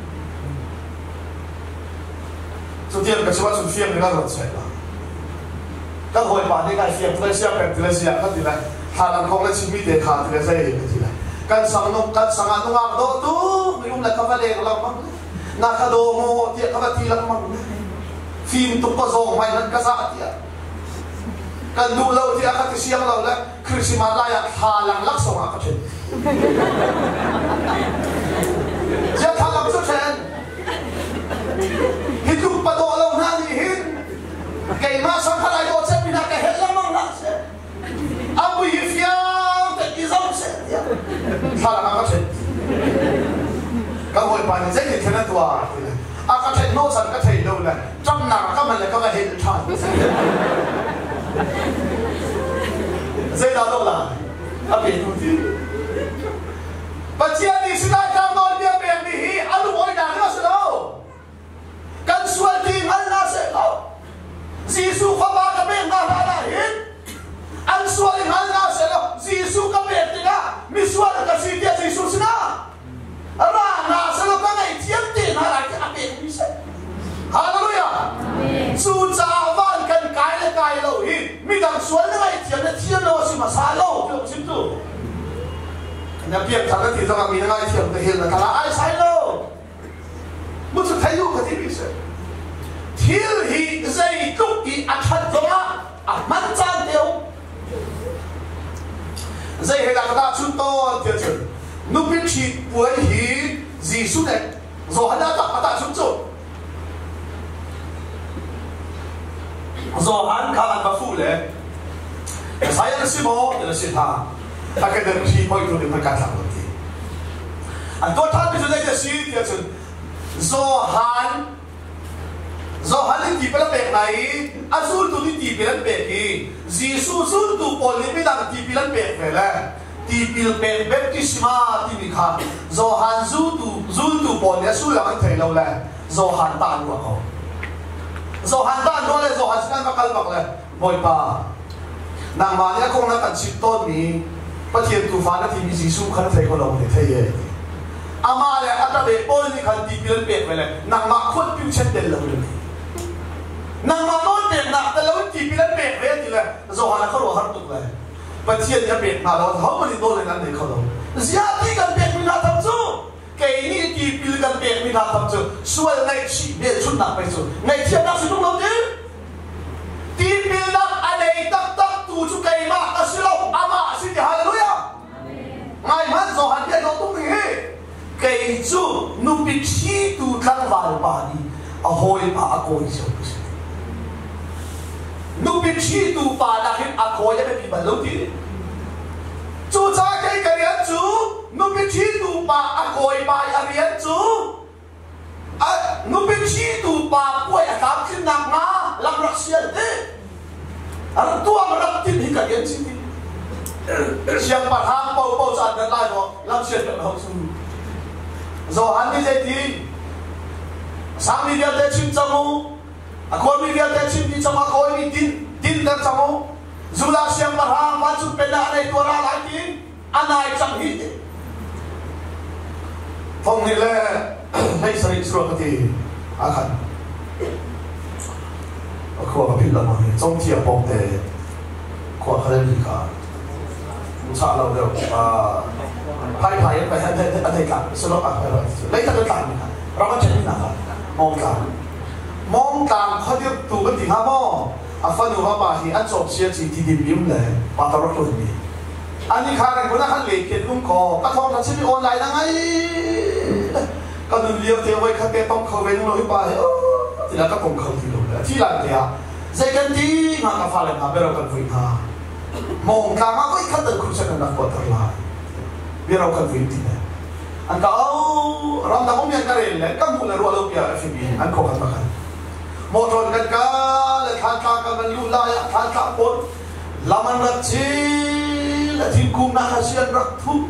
so tian ka siwa su fiam ni na ro chai la ka hoi pa ni ka fiam tu sia pe tu sia ka ti la kha lang khong la chi mi te kha tu sai ka ti la kan sang nong kan sang anu ngam do tu minum la kavale lam mang na ka do mo ti ka ti lam mang phim tu ko zo mai nan ka sa ti kan du lo ti aka ti siang lo la Christmas la ya halang lak song aka chen ja thalam chu chen hitu pa do lo na ni hin kai ma sang khalai do chen bina ka hel lamang la se abu yifya te izam se ya halang aka chen ka hoi pa ni zai ni thena tua aka chen no san ka thei lo la cham na ka man la ka ba hel than dây đào đâu là à biển thủ thi và chia đi sự đại tam nói bia biển đi ăn được mỗi đàn nó sẽ đâu cần xuân thì ăn nó sẽ đâu Giêsu có ba cái biển nào là hết ăn xuân thì ăn nó sẽ đâu Giêsu có biển thì na mi xuân là cái gì kia Giêsu sẽ na ra na sẽ đâu cái này chiếm tiền hay là cái biển đi sẽ Hallelujah dù cha van cần cái là cái lâu hi mi đang xuân này chiếm là chiếm đâu mà mà xa lâu được chính tu nhà biết thằng cái thì sao mà mình ngay chiếm cái hiện là thằng ai sai lâu một chút thấy được cái gì vậy thiếu hi dây lúc đi ăn thật rồi à mất trang tiêu dây hay là cái ta chúng tôi tiêu chuẩn lúc biết chỉ với hi gì suốt này rồi hắn đã tập cái ta chúng tôi rồi hắn khá là bá phụ lệ saya là sĩ mô là sĩ thà ta cái đơn khi mọi người phải cắt làm gì anh tôi thắt bây giờ đây là sĩ thì là rồi hắn rồi hắn đi tìm cái bẹt này anh xuống tụi đi tìm cái bẹt gì Giêsu xuống tụi bọn đi đang tìm cái bẹt về là tìm cái bẹt bẹt cái gì mà tìm cái khác rồi hắn xuống tụi xuống tụi bọn này xuống là anh thấy lâu là rồi hắn tàn qua họ rồi hắn ta nói là rồi hắn sẽ ăn bạc là mọi bà nàng mà nhá không là cần chip tôn mi bắt hiện tu phán thì bị Giêsu khăn thấy con lòng để thấy vậy ama là ăn ta để ôi thì khăn tìm biến biệt vậy này nàng mà khuất biến chết đến lâu rồi nàng mà nói biệt nàng ta lâu tìm biến biệt vậy thì là rồi hắn không có hắn tục này bắt hiện cái biệt mà nó không có gì tôi lại ăn để không đâu giá thì cần biệt mình là thằng chú cái này thì bị gần biệt mình làm thầm chứ, xuôi ngày chỉ biết chút nặng bây giờ, ngày thiệp đang sử dụng đâu chứ? Thì bị nặng anh ấy tắc tắc tụ chút cây mà ta sử dụng, à mà xin thì hallelujah. Ngày mai rồi hắn biết nó tung gì? Cái chú nó bị chi tụ thằng vào bà đi, à hồi bà coi rồi. Nó bị chi tụ bà đã khiến à coi em bị bận lâu tí. Chú cha cái cái này chú nó biết chi tụ bà à coi bà à riêng chú à nó biết chi tụ bà quay à cảm thấy nặng ngã làm rắc xiên thế à nó tua mà rắc tin thì cái gì thế xiên bà hàng bao bao sản đến lại rồi làm xiên được không chú rồi hắn đi dậy thì sáng đi ra đây chim trong mũ à coi đi ra đây chim đi trong mà coi đi tin tin đến trong mũ dù là xiên bà hàng vẫn chụp bên này tua ra lại tin anh ai chẳng hít phong này là hay sai sửa cái gì à khăn khoa học pin là mà trong chia bóng để khoa học gì cả muốn trả lâu được à hai phải phải hay hay hay cả sửa à lấy thật cái tạmเราก็ใช้นี่นะครับมองการมองการเขาเรียกตัวกันที่ห้ามออ่ะฟังดูว่าป่าที่อันจบเสียจีที่ดิบยิ้มเลยป่าตลอดเลยนี่อันนี้ข้าในคนนั้นขันเหล็กเขียนอุ้มคอกระทงทันชีวิตออนไลน์ยังไงก็ดูเลี้ยวเที่ยวไว้ข้าแกต้องเขาเว้นเลยไปที่แล้วก็ต้องเขาที่ลงเลยที่หลังเดียใจกันดีงานกับฟ้าเลยนะเบลกันวิ่งหามองการมาก็อีกขั้นตอนคุณจะกันนักบอลทั้งหลายเบลกันวิ่งที่ไหนอันก็เอาเราทำมุ่งยังกันเลยก็มุ่งเลยรัวลูกยาฟิบีอันเขากันมากันมอทอนกันกันเลยทานข้าวกันมันลู่ลายทานข้าวปนลามันรักจีและทีมกุมนักเสียนรักทุก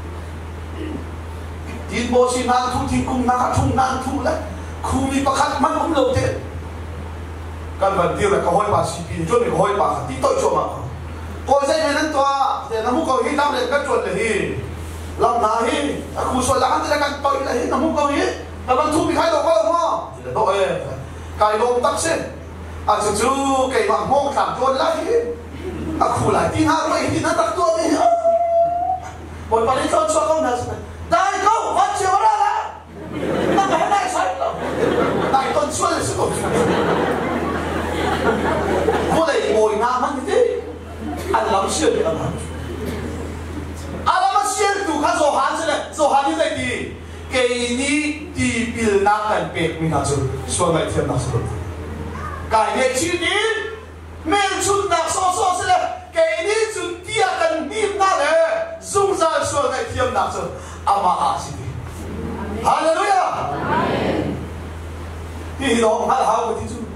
ทีมโบสินันทุกทีมกุมนักทุ่งนันทุกและคูมีประคัตมันผมโลเทกันวันเดียวเลยก็ห้อยปากสีปีจนมีห้อยปากที่ต่อยชัวมาก็ใช่ไหมนั่นตัวแต่น้ำมุกเขาหิ้งน้ำเลยก็จนเลยฮีลำนาฮีคูส่วนหลังที่ได้กันต่อยเลยฮีน้ำมุกเขาหิ้งแต่มันทุ่มมีใครตัวก็ลงมาที่เลยตัวเองไก่ลมตักเส้นอาจจะจู่ไก่หมักมองขับจนไล่อะคูไหลที่ห้าร้อยที่นั่นตักตัวนี่บนปาริโตชัวร์เขาหน้าสิได้เขาวัดเชียวราละนั่งไปได้ใช่หรอได้ต้นช่วยเลยสิคนผู้ใดโวยน้ำมันที่กันเป็กมีนาจูส่วนไหนเทียมนักสุดกายเนี่ยชีวิตเมื่อชุดนักโซโซเสร็จกายนี้จุดเดียกันนิ่มนั่นเลยสุ่มใจส่วนไหนเทียมนักสุดอามาอาสิดีฮาเลลูยาที่เราหาหาวันที่จุด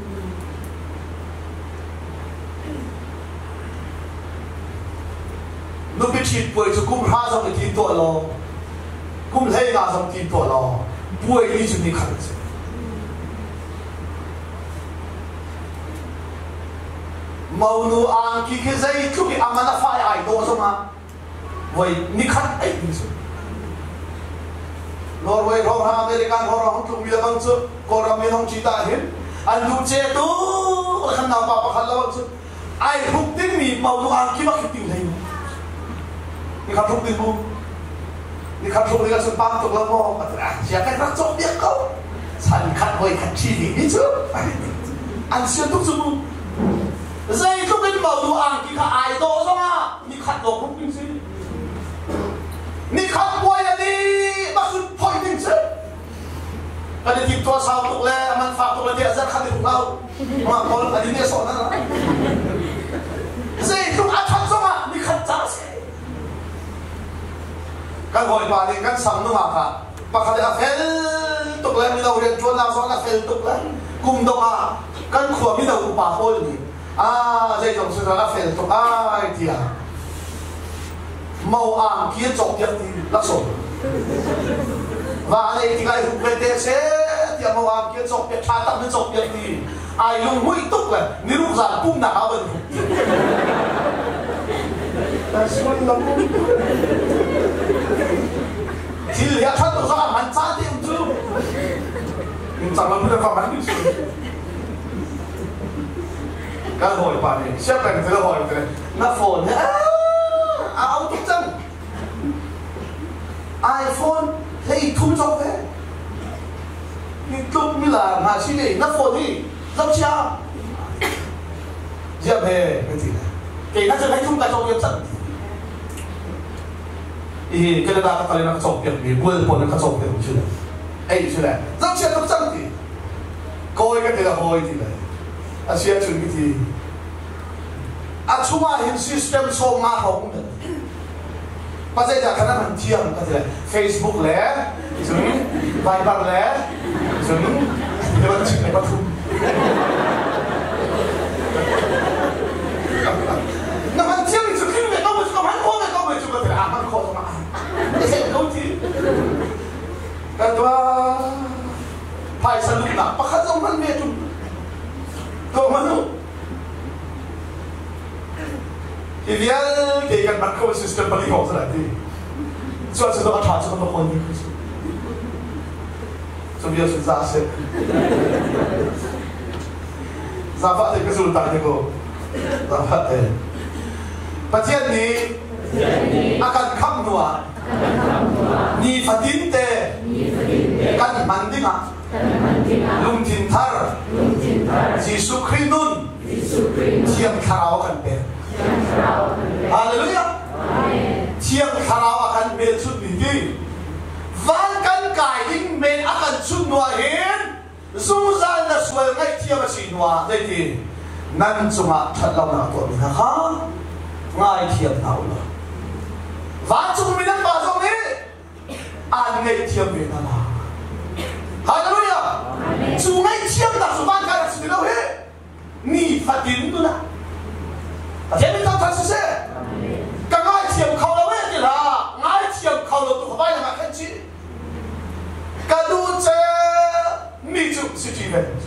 นุบิชิตป่วยจะกุมหาสมัยที่ตัวเรากุมเลี้ยงสมัยที่ตัวเราป่วยนี่จุดนี้ขัดสิมาหนูอ่างกี่เคสไอ้ทุกอย่างมันน่าไฟไอ้ตัวสมาไว้นี่ขัดไอ้นี่สุดนอร์เวย์เราอเมริกันเราห้องทุ่งมีละบังสุดก็เราไม่ห้องจีตาเห็นอันดูเจตุขันน้ำปะปะขันละบังสุดไอ้ทุกที่มีมาหนูอ่างกี่มาคิดถึงเลยนี่ขัดทุกที่บุนี่ขัดทุกที่ก็สุดปังตุกละโม่ก็จะเสียกันรักจบเดียวเขาฉันขัดไว้ขัดชีวิตนี่สุดอันเสียทุกสมุนใจทุกเป็นมาดูอ่างกี่ข้าไอโตใช่ไหมนี่ขัดดอกทุกสิ่งสินี่ขัดป่วยอันนี้มาสุดพอยจริงสิอันนี้ทิพตัวสาวตุกแล้วมันฝากตุกแล้วเดี๋ยวจะขัดตุกเรามาคนอันนี้เนี่ยสอนนั่นนะใจทุกอัดขัดใช่ไหมนี่ขัดจ้าสิกันหอยปลาเนี่ยกันสั่งนู่นมาค่ะปากเขาจะเฟลตุกแล้วมีเราเรียนชวนเราสอนเราเฟลตุกแล้วกุมตรงอ่ะกันขวบมีเราอุปาโฮลนี่อ่าใจจงสุดแล้วเฟลตุกอ่าไอ้เดียเมาอ่างเกียจบยังที่ลักษณะว่าอะไรที่ไอ้หุ่นเป็นเดชเดียเมาอ่างเกียจบยังชาตันไม่จบยังที่ไอ้ลุงหุ้ยตุกเลยนี่ลูกสาวปุ้มหนาเป็นแต่ส่วนเราที่เหลือท่านตัวข้ามันจ้าที่อุ้มจูอุ้มจับมันเพื่อความมันที่สุดการหอยปานนี้เชื่อแต่งเธอหอยกันน้าโฟนเนี่ยเอาทุกจังไอโฟนเฮ้ยทุ่มจบเลยนี่ตุกมิลาหาชิ้นนี้น้าโฟนนี่รับเชียร์เยี่ยมเลยไม่จริงเก่งน่าจะให้ทุ่มกระจกเยี่ยมจังอีกระดาษตะการนักจบอย่างมีกุ้ยปนนักจบเป็นชื่อไอ้ชื่ออะไรรับเชียร์ทุกจังทีโกยกันเดี๋ยวโกยทีเลยอาเชียร์ชุนทีอาช่วยเห็นซิสเต็มโซมาของมันปัจจัยจากขณะมันเที่ยงก็จะเฟซบุ๊กแล้วถึงไวบันแล้วถึงเดี๋ยวมันถึงในปทุมนั่นมันเที่ยงถึงขึ้นไปต้องไปจุดมันโค้งไปต้องไปจุดก็จะอ่านมันโค้งมาไม่ใช่เขาทีกันว่าไพ่สนุกหนักประคับจงมันเมียจุดตัวมันนู้อีเดียเกี่ยวกับมันเข้าซิสเต็มบริหารสลายที่ส่วนสุดท้ายถอดจากตัวคนนี้จะมีสิ่งซ่าเสร็จซาฟาเด็กก็สุดท้ายที่กูซาฟาเองประเทศนี้อาการคำนัวนีฟัดินเตกันมันดิ้งอ่ะลุงทินทาร์ยิสุครินุนเทียมคาราวกันเป็นฮาเลลูยาเทียมคาราวกันเป็นสุดดีวันกันกายยิ่งเป็นอาการสุดนัวเห็นซูซันน่ะสวยไงเทียมสินัวได้ทีนั่นจุมาทัดเราหน้าตัวนี้นะคะง่ายเทียมเราเลยวันจุมีนั่นมาตรงนี้อันไงเทียมเป็นอะไรฮาเลลูยาจุไงเทียมแต่สุบันกันสุดเราเห็นนี่ฟัดินตัวน่ะเทียมต้องทัศน์เสียก็ง่ายเทียมเขาเราเว้ยจีละง่ายเทียมเขาเราตัวเขาไปยังไงกันจีก็ดูเจมีจุดสตีเวน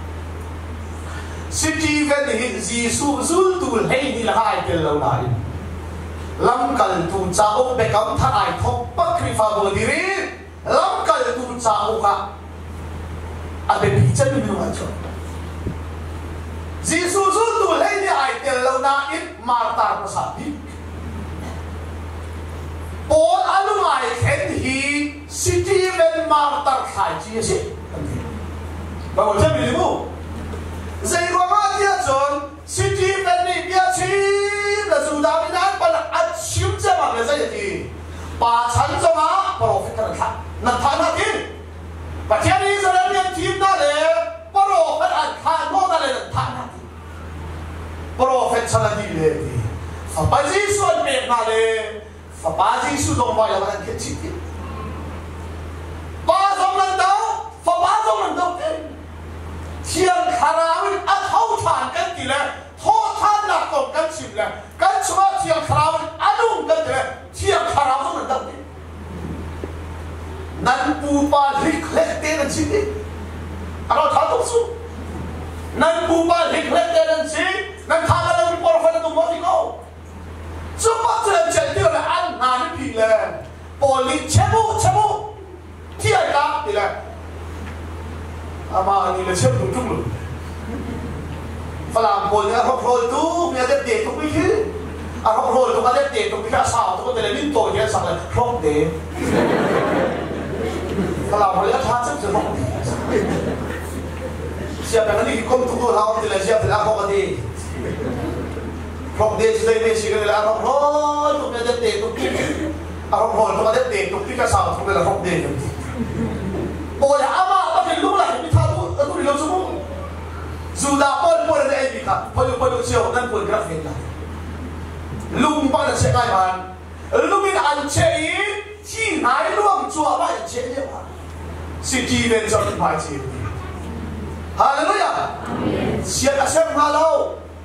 สตีเวนนี่จีสูสูตัวเฮ้ยนี่ละหายเกลเราหน่อยลำกันตัวจ้าอุกเบกำท่าไอทบปักคริฟาบดีรีลำกันตัวจ้าอุกอะอันเป็นพิจารณาไม่รู้จักจีสูสูตัวเฮ้ยนี่ไอเกลเราหน่อยมาตาประสาทนี้โอ้อาลุงไอเห็นฮีสตีเวนมาตาขายจีสิบางคนจะไม่รู้ใจว่ามาเดียจนสตีเวนนี่เดียชีแล้วสุดท้ายนั้นปนอัดชิมจะมาเป็นใจที่ป่าฉันจะมาโปรฟิตกันค่ะนั่นท่านที่ประเทศนี้จะเรียน prophet saladi le fa pa Jesu an pe na le fa pa Jesu dong ba ya ban ke chi ti pa dong nan da fa pa dong nan da ke thiam kharawin a thau than kan ti le tho than na ko kan sim le kan chuma thiam kharawin anung kan le thiam kharaw nan da nan pu pa lik lek te na chi ti aro tha tu su nan pu pa lik lek te na chi nan tha ga lo prophet tu mo ti ko so pa chen chen ti le an na ni pi le poli chemu chemu ti ai ka ti le ama ni le chem tu tu lu phàm poli a ho ho tu mi a de de tu pi ki a ho ho tu a de de tu pi ka sa tu ko te le min to ye sa le khom de phàm poli a tha chen chen ho sia ba ni kom tu tu ha ti le sia te la ko de khom de chi le ne si ke la ho ho tu mi a de de tu pi a ho ho tu a de de tu pi ka sa tu le khom de Ôi ama ta phải lúc lại bị thao tu tu đi lâu xuống dù đã bơi bơi đến đây bị cả bơi bơi được chiều nên bơi cái gì cả lung bao là sẽ cái mà lúc mình ăn chế chỉ nói luôn chùa bao là chế như vậy sự kỳ bên trong những bài chế Hallelujah siết đã xem hello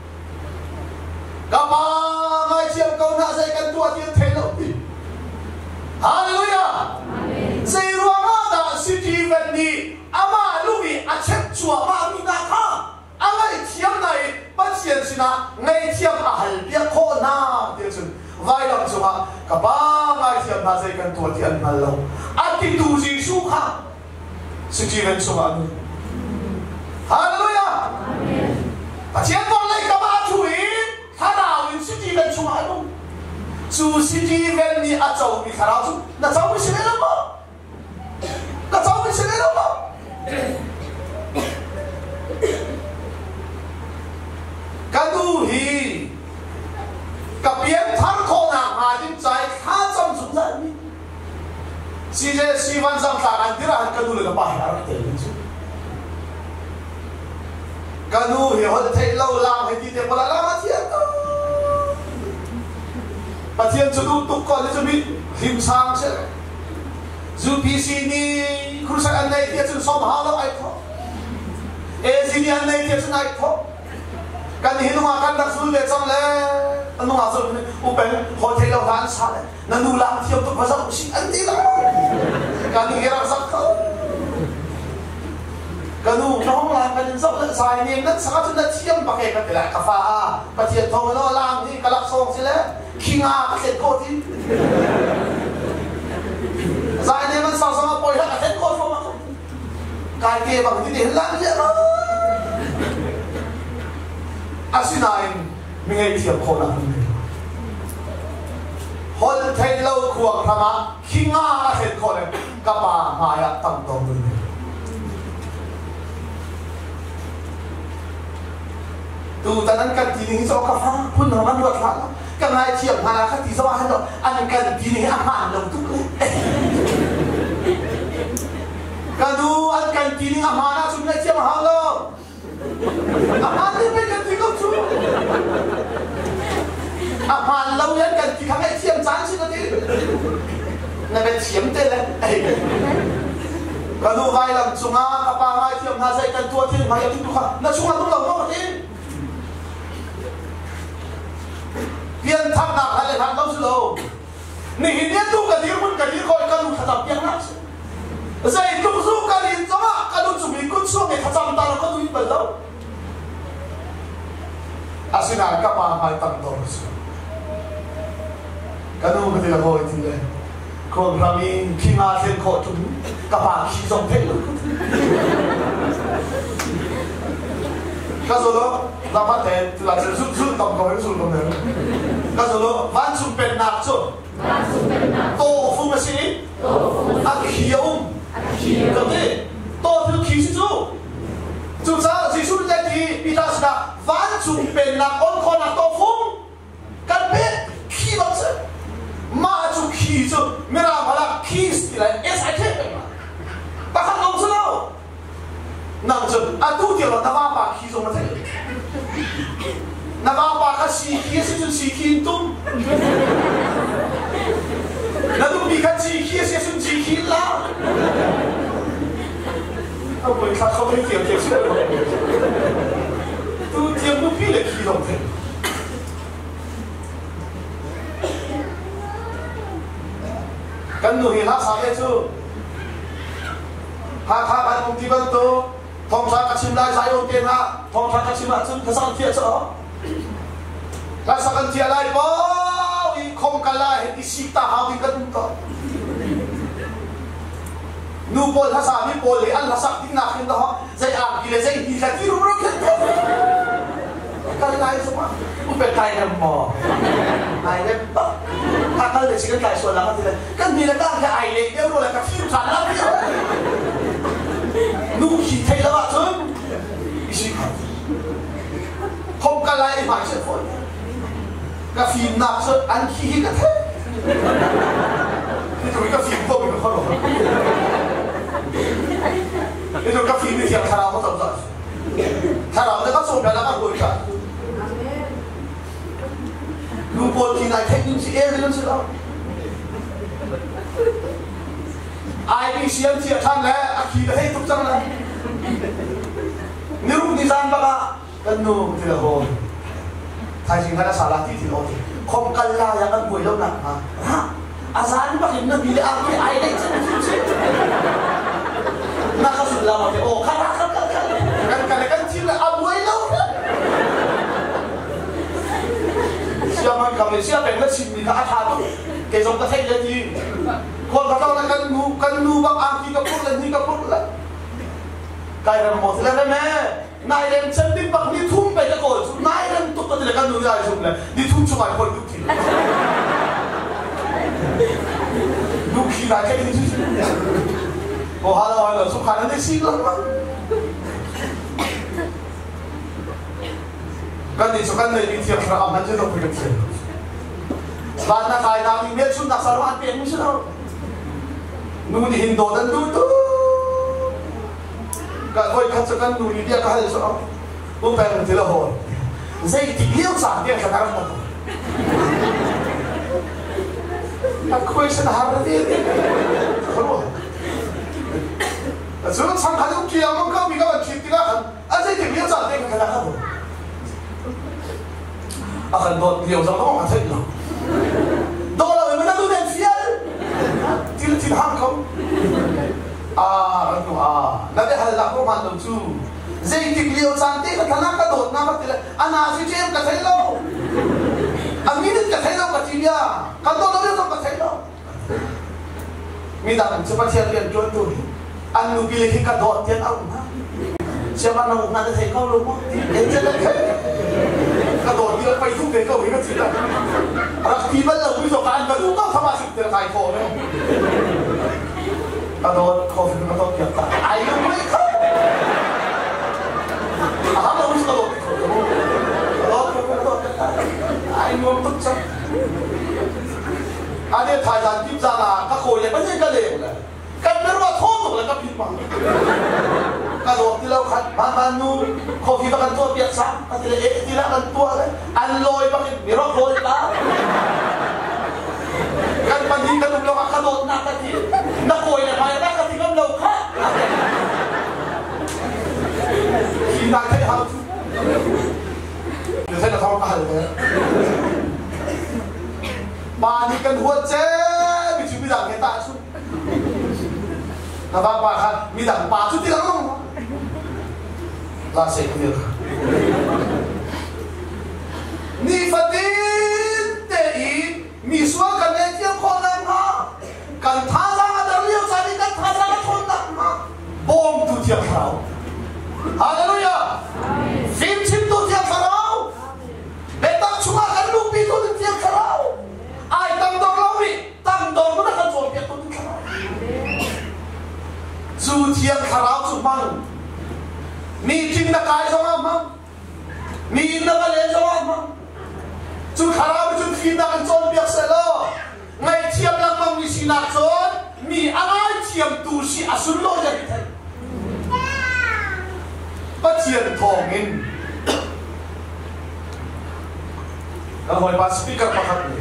các bạn ngày chiều câu nào dạy cần tua tiền thế đâu Hallelujah dạy ruộng đó sự kỳ bên đi ama lúc bị ăn chết chùa mà mình đã khá anh ấy thiêm này bắt chuyện gì na ngày thiêm à hành biết khó na điều chừng vai lòng chùa mà các bạn ngày thiêm na dạy cần tua tiền hello anh đi tu gì su khá sự kỳ bên chùa anh Hallelujah và chiến con này các bạn chú ý thà nào những sự kỳ bên chùa anh không chú sự kỳ bên đi ăn châu bị khá nào chú là châu bị sinh lên không là châu bị sinh lên không cái đu hi cái biến thắng khó nào mà những trái khá trong chúng ta đi si je si van sang ta kan tira han cái đu là bài đó cái gì chứ cái đu hi họ thấy lâu làm hay đi tìm một là làm thiệt đâu và thiệt cho đu tục còn cho biết hiểm sang sẽ dù pi si ni khusa anh này thiệt cho som hà lâu ai thôi e si ni anh này thiệt cho ai thôi kan hi nunga kan dak sul le chang le nunga sul upen hotel lo han sa le nanu lam thiam to phasa si an ti la kan hi ra sak ko kanu nong la kan zok le sai ni nan sa chu na thiam ba ke ka la ka fa a pa thiam thong lo lam ni kalak song si le kinga ka set ko ti sai ni man sa sa poi ha ka set ko fo ma kai ke bang ti ni lan je lo Asinain mingai thiam kho na hol thai lo khuang thama kinga het kho le kapa maya tang tong ni tu tanan kan ti ni so ka fa phun na man wat la kan hai thiam ha kha ti so han do an kan ti ni a man lo tu kan du an kan ti ni a ma na sun na thiam ha lo à thì bây giờ thì không chú à mà lâu nhất cần thì khám ấy chiếm chán chứ có tí này bên chiếm tên đấy và dù vai làm chúng á các bà mai chiếm hà dây cần tua thì mà yêu thích không nó chúng là lúc lòng nó một tí viên thăm nạp hay là thăm lâu chứ lâu nỉ hình nhất tu cả tí muốn cả tí coi cả lũ thật tập tiếng nát dây tu du cả tí giống á cả lũ chuẩn bị cút xuống để thật tập ta nó có tụi bẩn lâu Asinan ka pa may tangtos. Kanu ka tila ko iti le. Ko rami kinga sen ko tu ka pa ki song te lo. Kasolo dapat te tila se su su tam ko su ko ne. Kasolo van su pen nak so. Van su pen nak. To fu ma si. To fu. Ak hium. Ak hium. Ko te. To tu ki si su. Chúng ta chỉ xuất ra thì bị ta sẽ ván chung bên là ôn con là to phung căn biết khi bằng sự mà chung khi chứ mình làm mà là khi thì lại ép sai thế mà ta không làm sao đâu nằm chứ à tu tiền là ta va bà khi rồi mà thế nakapaka siki si sun siki tum nadumikan siki si sun siki la apa yang kau beri tiap tiap siapa tu tiap tu pilih kilo tu kan tu hilang sampai tu hak hak kan mungkin tu thong sa kacim lai saya okey ha thong sa kacim ha tu kesal tiap so kasakan tiap lai bo i kom kalai i sita hawi kan tu nu pol hasa mi pol le an hasa tin na khin da zai am ki le zai hi la ti ru ru khen kan lai semua u pe kai nam mo ai le ba ka ka le chikan kai so la ka ti le kan ni la ka ka ai le de ro la ka fi than la pi nu ki thai la ba chun i si ka kom ka lai mai se phone ka fi na so an ki hi ka the ni tu ka fi po mi ko ro itu kafe ini tiap sarau betul betul. Sarau itu kan sudah nak buat kan. Lupa kita teknik si air dengan sarau. Air siang tiap tahun lah, kita itu macam mana? Niru desain baga, kan nu tidak boleh. Saya sih ada salah di tidak boleh. Kom kalah yang kan boleh nak, ha? Asal pakai nak bila aku air itu macam nak kasih lama tu, oh kan kan kan kan kan kan kan cila abu ayam kan. Siapa kami siapa yang ngasih ni kat atas tu, kesong kasih jadi. Kalau kata orang kan nu kan nu bang angki kapur lah ni kapur lah. Kaya ramot lah kan eh, naik cendil bang ni thum baca kau, naik tu kata kan nu dah isuk lah, ni thum cuma kau duk kiri. Duk kiri aja ni tu. Oh halo halo, suka nanti sih lah kan? Kan ni suka nanti tiap serap nanti tu pergi sih. Karena kaya nabi mel sudah sarwan pun sudah. Nuni Hindu dan tu tu. Kan kau ikat sekan nuni dia kahal soal. Bukan nanti lah hor. Saya tiga usah dia sekarang tu. Aku isan harap dia. Kalau 저는 참 가족 귀하면 그 미가 기티가 아직 되면 잘 되는 거다 하고 아까 너 여자도 같아 있나 너가 왜 맨날 눈에 피할 딜딜 한컴 아 그거 아 나도 할라고 만도 주 제이티 리오 산테 그 타나가 도 나가 딜 아나시 제임 가 살로 아미는 가 살로 가 지야 간도 너도 가 살로 미다 cepat siapkan contoh anu pilih kita dot tiap tahun siapa nak nak saya kau lupa encer kan kadot diaไปทุกเดือนก็วิ่งก็ถึงแล้วรักที่บ้านเราวิศวกรก็รู้ต้องทำมาสิบเดือนขายของเนี่ยkadotเขาถึงkadotเกี่ยวกับไอ้ยังไม่เข้าอาหารเราวิศวกรkadot kadotไอ้งงตุ๊กจังอันนี้ถ่ายจากทิพย์จานาก็โคยไม่ใช่กระเลวเลยกันไม่รู้ว่าโทษตกแล้วก็ผิดบังกระโดดที่เราขัดบางบางนู่นโคฟีบางตัวเปียกซ้ำก็ที่เราเอ๊ะที่เรากันตัวเลยอันลอยบางมีรอบลอยตากันปันนี้กันเรากระโดดนักกันที่นักโวยเนี่ยมาแล้วกันที่กันเราค่ะที่นักให้เขาเดี๋ยวใช้กระทำกันเลยมานี่กันหัวเจ๊มีชีวิตดังแค่ตาสุดนะบ้าบ้าครับมีดังป่าสุดที่เราต้องลาเสกเดียวนี่ฟัดดินเตอีมีส่วนกันในเที่ยวคนนั้นฮะกันท้าทางกันเลี้ยวซ้ายกันท้าทางกันทนดังฮะบอมตุเทียบเขาฮาเลลูยาฟิล์มชิมตุเทียบเขาเบตักชัวกันลูกปีตุเทียบเขาไอ้ตั้งดองเราดิตั้งดองมันกันส่วนเปียกตุเทียบเขาจูเทียบเขาจูมังมีจริงนักการสมังมั้งมีนักการเล่นสมังมั้งจุดขาราวจุดฟินนักการโจนเบียกเสลอไงเทียมลังมังมีสินักโจนมีอะไรเทียมตูสีอสุนโลจะพิทัยปัจเจียนทองอิน kan hoi pa speaker pakhat ni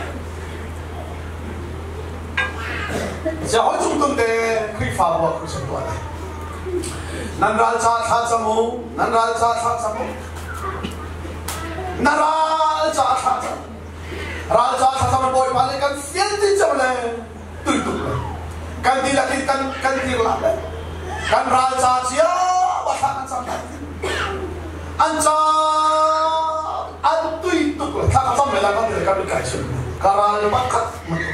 ja hoi chung tum de khui fa wa khu sam wa nan ral cha tha chamu nan ral cha tha chamu nan ral cha tha chamu ral cha tha chamu boy pa le kan fian ti cham le tui tu le kan di la kan kan di la le kan ral cha chia wa tha kan sam an cha an tui tu le tha kan sam le la kan de kan kai chen karal ba khat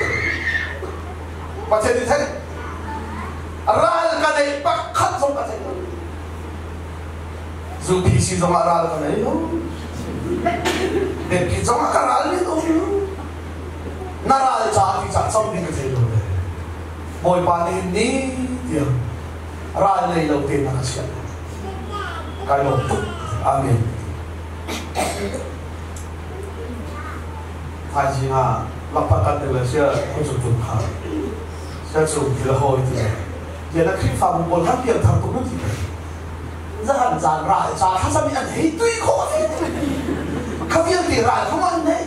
pa che di the ral ka dei pa khat song ka the zu pi si song ral ka nei no de ki song ka ral ni no na ral cha ti cha song ni ka the no boy pa ni ni dia ral nei lo te na ka sia kai lo amen hai ji ha la pa ka de la sia ko chu tu ha sia chu ti la hoi ti giờ nó khi phạm một các việc thằng cũng nó gì ra hẳn giàn rải trả hắn sao bị ăn thấy tuy khó thế các việc thì rải không ăn đấy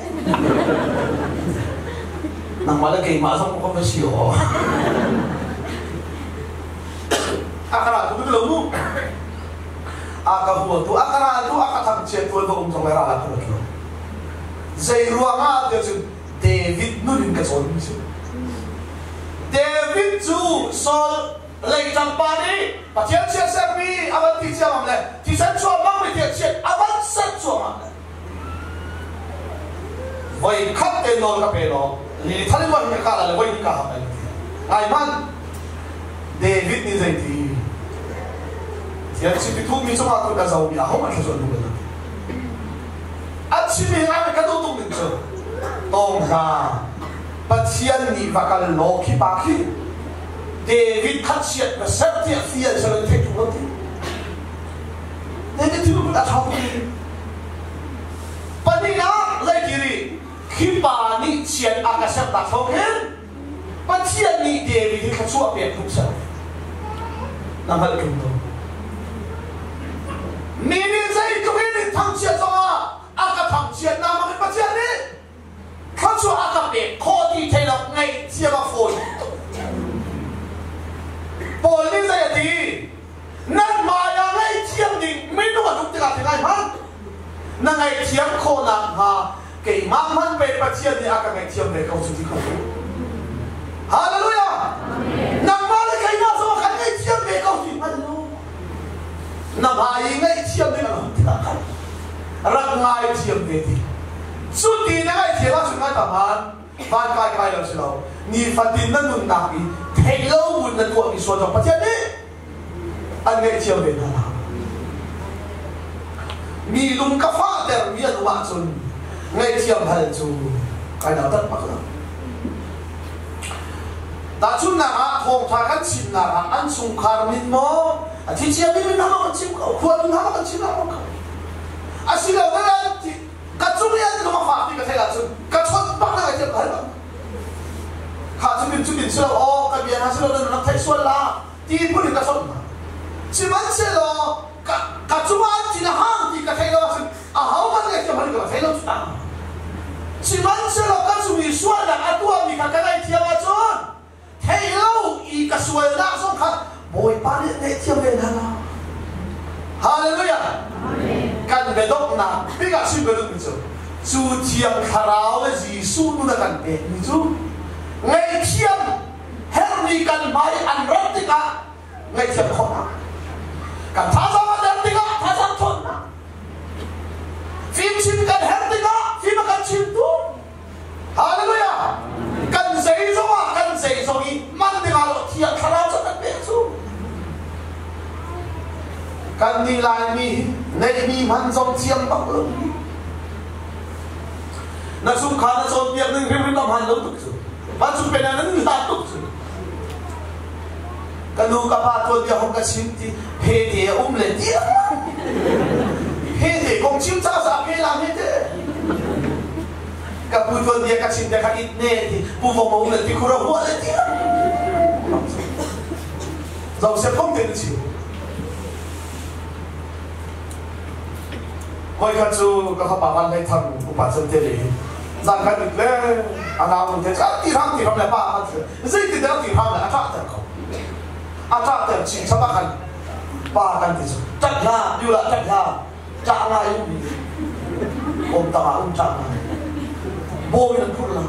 nằm mà là kỳ mà xong không phải xỉu akara tu betul lu aka buat tu akara tu aka thằng chết tu tu ông ra là không được dây ruộng á thì David nurin cái số David chu Saul lấy trăng pa đi và chiến chiến xem đi avan ti chia mam le ti san chua mang đi chiến chiến avan san chua mam le vậy khắp tên non cái bề đó thì thayวันcái cả là vậy cả vậy ai man David như vậy thì chiến chiến thì thu mi trong aku đã giàu bị áo mà cho luôn rồi anh chỉ mình làm cái đó tung mình chưa tông ra bắt chiến ni và cái lô khi ba khi David khát siết và sát tiệt phiền cho nên thấy chúng nó thì David thứ đã tháo đi bây giờ lấy cái gì khi bà ni chiến ác sát đã tháo hết bắt chiến ni David thì khát suốt biệt không sao nằm ở cái đó ni ni dây chúng ni thằng chiến sao ác thằng chiến nằm ở cái bắt chiến ni khát suốt ác biệt khó thì thấy là ngay chia vào phổi Paul ni saya ti, nan maya ngai chiam ni, minu kan ukti kat ngai man, nan ngai chiam ko na ha, kei mang man be pacian ni akan ngai chiam le kau suci kau. Hallelujah. Nan mala kei na so kan ngai chiam le kau suci man lo. Nan mai ngai chiam ni kan ukti kat, rak ngai chiam le ti. Suti ngai chiam su ngai taman, ban kai kai lo silo, ni fatin nan nun taki. Hello buồn là tuổi số trong phát triển đi anh nghe chiều đến là mi lung cà phê để mi ăn uống xuân nghe chiều hành chú cái nào tất mặc rồi đã chun là hồng thà cái chim là ăn sung khar min mo thì chiều mi mình làm cái chim khuôn mình làm cái chim làm cái à xin lỗi đấy thì cái chung này thì nó mà phạt thì cái thế là chun cái chun bắt cái chiều hay lắm hạt chúng mình chúng mình sửa ô cái biển hạt sửa nó nó thấy xuân là đi bút được cái xuân chỉ vẫn sửa cả cả chúng anh chỉ là hàng thì cái thấy đó à hậu vẫn cái chuyện mình cái thấy đó chúng ta chỉ vẫn sửa cái chúng mình xuân là cái tua mình cái này thiêu mà xuân thấy lâu ý cái xuân đã xuân khác bồi bán điện để thiêu về nào Hallelujah cần về đốc nào biết cái sự về đốc mình chứ chú thiêu khảo cái gì su nó là cần về mình chú ngay chiêm herni kan mai an ratika ngay chiêm khó nào kan thasa ma ratika thasa thon na phim chim kan hertika phim kan chim tu hallelujah kan sei zo ma kan sei zo ni man de ma lo thia khara cho kan be chu kan ni lai mi nei mi man zo chiêm bak lo na sum khana so piak ning rim rim ma han lo tu chu Bạn chúng bên này nó là tốt rồi. Cái nụ cà phê tôi đi học cái chim thì hệ thì ôm lên tiếng. Hệ thì con chim sao sao hệ làm hết thế. Cái bùi tôi đi cái chim để cái ít nè thì bùi vòng ôm lên thì cô đâu lên tiếng. Rồi sẽ không thể được chịu. hoi kan chu ka pa kan lai thang upa chan te le zan kan le ana mun te cha ti ram ti ram le pa ha zai ti da ti ram le ata ta ko ata ta chi sa ba kan pa kan ti chak la yu la chak la cha nga yu om ta um cha bo wi nan phut la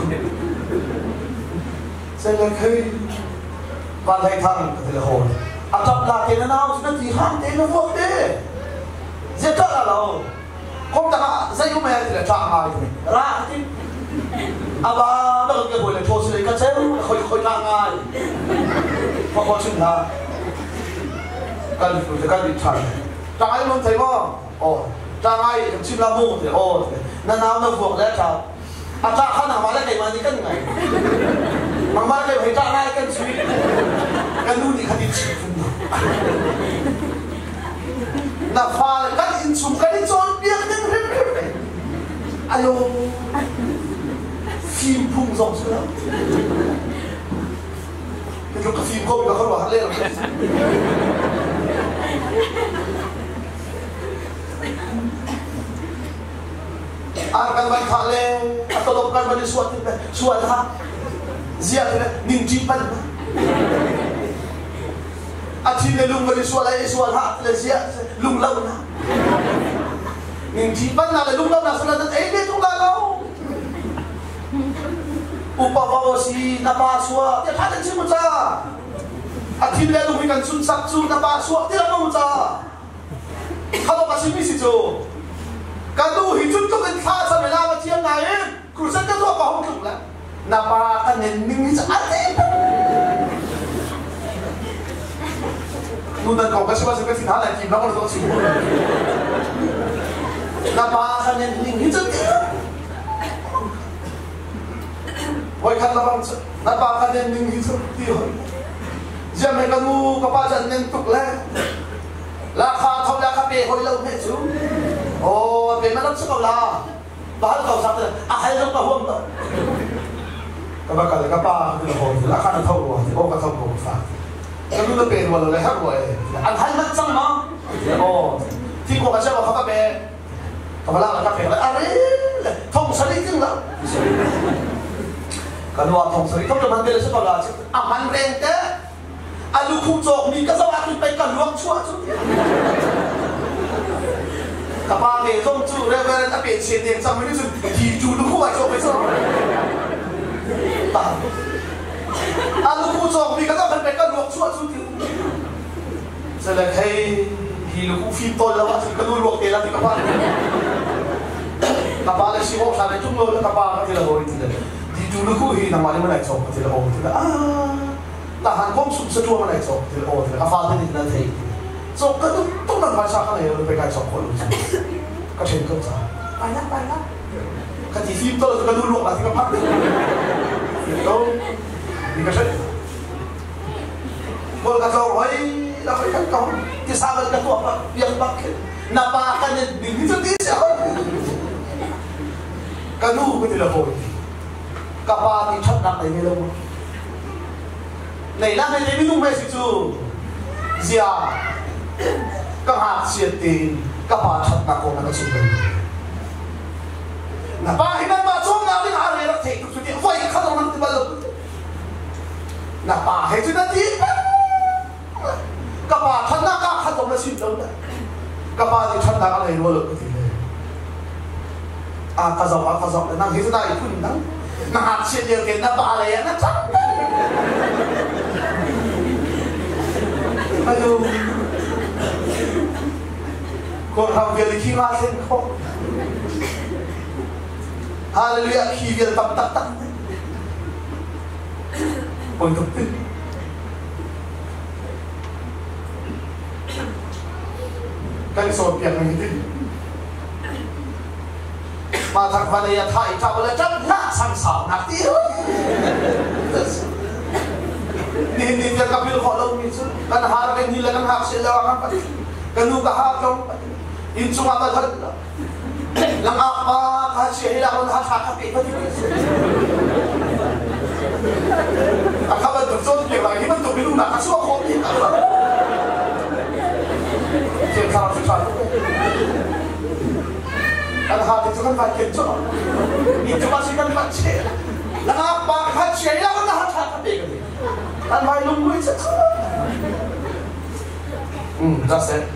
sai la khai van lai thang te le ho ata la ke na na chu ti ham te no wo te je ta la lo kom ta zai yu me te le cha nga yu ra ti aba da ke bo le tho se ka che khoi khoi la nga ko ko chun la kan fu te kan di chan ta ai mon thai mo o ta ai chim la mu te o na na na fu le cha a cha kha na ma le kai ma ni kan ngai mang ma le hai ta ai kan chui kan nu ni kha di chi fu na fa le kan in sum kan in chon biak den ayo phim phung rong su la cái cái phim không có không có hát lên rồi ăn cái bánh khá lên ăn tôi đọc cái bánh suốt thì suốt ha ziat thì ning chim bánh ăn chim lên lung bánh suốt lại suốt ha là ziat lung lâu na ning chim bánh là lung lâu na sao là ấy biết không là đâu upa bawa si napaswa dia tak ada cuma ca akhir dia lu ikan sun saksu napaswa dia mau ca kalau kasih misi tu kalau hidup tu kan khas sama lah macam lain krusan tu apa hukum lah napa kan ning ni ate nudan kau kasih masuk ke final lagi nak orang tu sih napa kan ning ni tu hoi kan labang napa kan den ning hi ti hoi jam me kanu kapa jan nen tuk le la kha thau la kha pe hoi lo me chu o pe ma lam sa la ba hal kau sa a hai lo ka hom ta ka ba ka le ka pa ti ho la kha na thau ro o ka thau ko fa ka lu le pe wa lo le ha ro e an hai mat sang ma o ti ko ka sa ka pa pe ka ba la ka pe la a re thong sa li ting la kan wa thong sari thong man bele sa la a man ren te alu khu chok mi ka sa wa ki pe ka luang chua chu ka pa me thong chu re ve ta pe chen ne sam ni chu ki chu lu khu wa chok pe sa ta alu khu chok mi ka sa pe ka luang chua chu ti sa la khai hi lu khu fi to la wa ka lu luang te la ti ka pa ka pa le si ho sa le chung lo ka pa ka ti la ho ti le dulu ku hi na mali mana chok ti la o ti la ah ta han kom sum sa tu mana chok ti la o ti la ka fa ni na thei so ka tu tu na ma sa ka ne pe ka chok ko lu ka chen ko sa pa na pa na ka ti film to ka du lu la ti ka pa to ni ka chen ko ka to hoi la ka ka ka ti sa ka ka tu pa yang bak na pa ka ne ni tu ti sa ka nu ko ti la ho kapa ti thot nak nei lo nei la nei mi nu me si chu zia ka ha sia tin kapa thot nak ko na chu na pa hinan ma chong na ding ha le ra thei tu ti vai kha lo man ti ba lo na pa he chu na ti kapa thot na ka kha lo na si lo na kapa ti thot na ka nei lo lo ti le a ka zo a ka zo na he chu na i phun na na hạt xịt điều kiện nó bả lại nó chắc aduh kau ham dia lagi masin kau haleluya khi dia tak tak tak untuk tu kan so piang ni tu mà thằng phan này thay chào là chắc nát sang sảo nát tí thôi nên nên cái kapil họ đâu như thế kan har cái như là kan hak sẽ là kan phải kan nu cả hak trong in chung apa thật lang apa kan sẽ là kan hak hak cái phải akaban tu tu cái này mình tu bilu nak kasih kau ni cái sao sao kan ha ti chu kan vai ken chu ni chu ma si kan pat che la nga ba ha che la kan ha tha ka be kan vai lung lui chu um that's it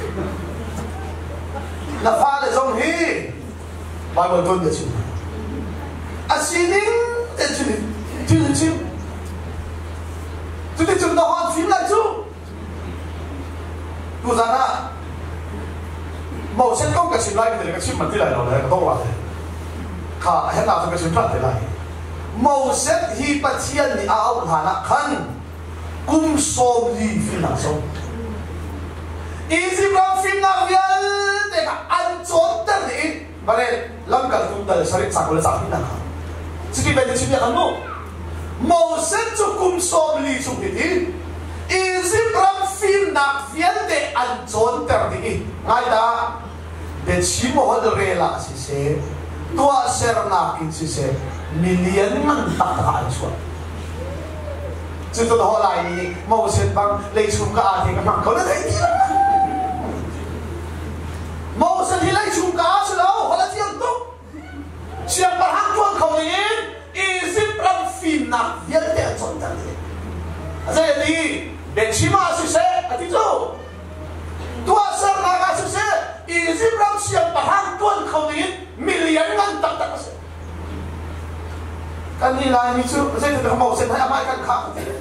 la fa le zong hi Bible don de chu asinin de chu chu chu tu te chu da ha phim la chu tu za na màu sen công cái chuyện này thì cái chuyện mà tí lại rồi đấy, đâu vậy? Cả hết nào cái chuyện khác thế này. Màu sen hi bắt thiên thì áo hà na khăn, cung sôm đi phim nào sôm. Easy làm phim nào vậy? Để cả ăn trốn tới đi. Mà đây lâm cả chúng ta sẽ sắp có lẽ sắp phim nào. Chỉ khi bây giờ chuyện này không? Màu sen cho cung sôm đi chung đi. Easy làm phim nào vậy để ăn trốn tới đi. Ngay đó để chỉ một hồi rồi là gì sẽ tua ser na kinh gì sẽ million ngàn tắc cả chuột chứ tôi hỏi lại màu sen bằng lấy chung cả thì các bạn có thấy gì màu sen thì lấy chung cả chứ đâu hoặc là chuyện tốt chuyện bằng hàng chuột không nên easy làm phim nào vậy để trốn tới đi vậy thì để chỉ mà gì sẽ cái gì tua ser na cái gì sẽ easy ram siang bahang tuan kau ni million ngan tak tak se kan ni lai ni chu se te mau sen hai amai kan kha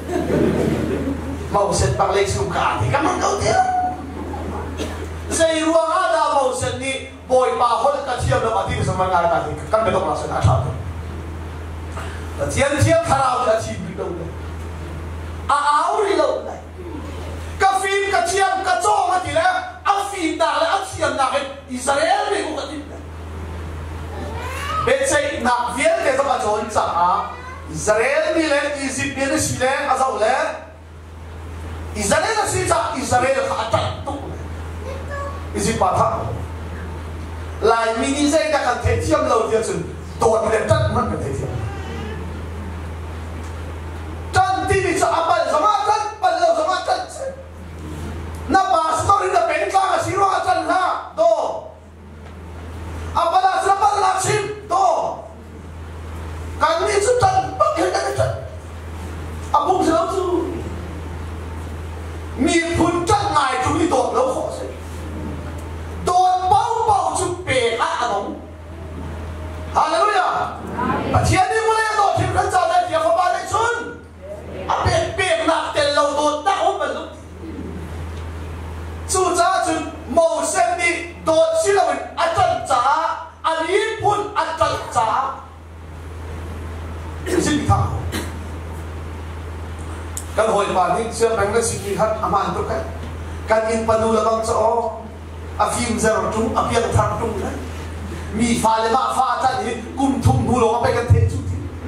mau sen bang lei sum ka thì kan mang kau dia sei ruang ada mau sen ni boy pa hol ka thiam lo ati sama ngai ta thì kan be dok la sen a tha ta thiam thiam kharau ta chi bi do a au ri lo lai ka phim ka thiam ka cho ma ti la a phim da la a thiam na ke Israel me ko ka ti be sei na viel ke za ba chon cha a Israel ni le Egypt ni si le a za le Israel si cha Israel ka ta tu Egypt pa tha lai mi ni sei da kan the thiam lo dia chun to le tat man ka the thiam tan ti ni cha apal sama tan pal lo sama tan na pastor ina penka ka siro atan ha do apala sa pala sim do kan ni su tan pak he ka tan apung sa tu mi phun tan ngai tu ni do lo kho se do bao bao chu pe a anong hallelujah a thian ni mo le do thim kan cha da dia kho ba le chun a pe pe na tel lo do ta ho ba lu chú cha chú màu sen đi đột xí là mình ăn chân chả ăn ý phun ăn chân chả xin bị thằng cái hồi bà đi xưa bánh cái xin bị thằng ăn ăn tốt cái cái in panu là bằng chỗ à phim giờ rồi chúng à phim thằng chúng đấy mì pha lên mà pha chân thì cùng thùng đủ lỗ cái cái thế chú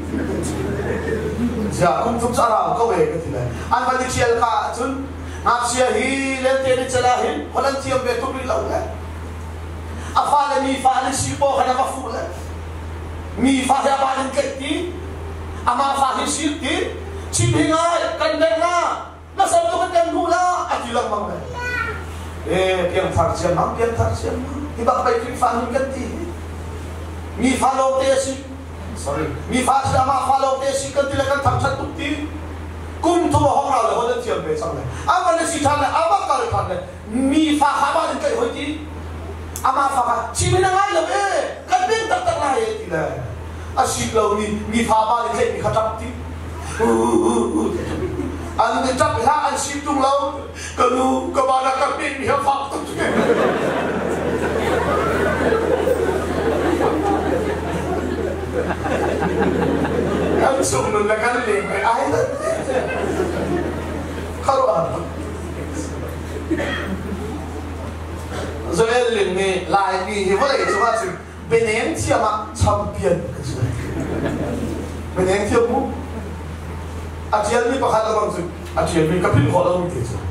giờ cùng thùng sao nào có về cái gì này ăn vào đi chia cả chú आप सिया ही लेते ने चला है वॉलंटियर में तो भी लगा अफाले मी फाले सिपो खना मफूला मी फाले बालन कत्ती अमा फाले सिरती चिबिंगा कंडेना ना सब तो कंडन भूला अकिला मंगे ए पियम थारसिया ना पियम थारसिया तिबा बाई की फाले कत्ती मी फालो तेसी सॉरी मी फाले अमा फालो तेसी कत्ती लगन थमसा तुक्ती cung thu hong rao le ho de thiam be chang le ama le si than le ama ka le than le mi fa kha ba de kai hoi ti ama fa ka chi mi na ngai lo e ka bin tak tak lai ti le a si lo ni mi fa ba le kai mi kha tap ti an de tap ha an si tung lo ka lu ka ba na ka bin mi ha fa tu kan sum nun la kan le ai da kharo a rồi liền nghe lại đi thì có thể chúng ta chỉ bên em thiam ạ champion bên em thiam mu à thiam đi bao khát lắm rồi à thiam đi cái pin khó lắm như thế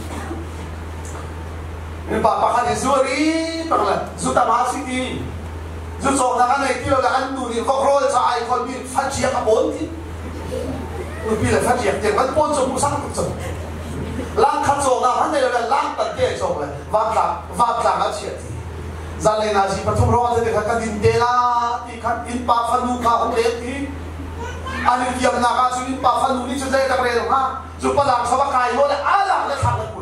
nên bà bà khát đi rồi đi bằng là giúp ta má xí đi giúp cho thằng anh này tiêu là ăn đủ thì có rồi sao ai còn bị phát triển cả bốn thì vì là phát triển thì vẫn bốn trong cũng sáng được rồi lang khát rồi là hắn này là lang tận kia rồi là vác là vác là nó chuyện thì za le na si pathum ro ate kha ka din te la ti khan in pa phanu kha hong le ti ani kiam na ka su in pa phanu ni chu zai da re ha chu pa la sa ba kai ho le ala le thak le ku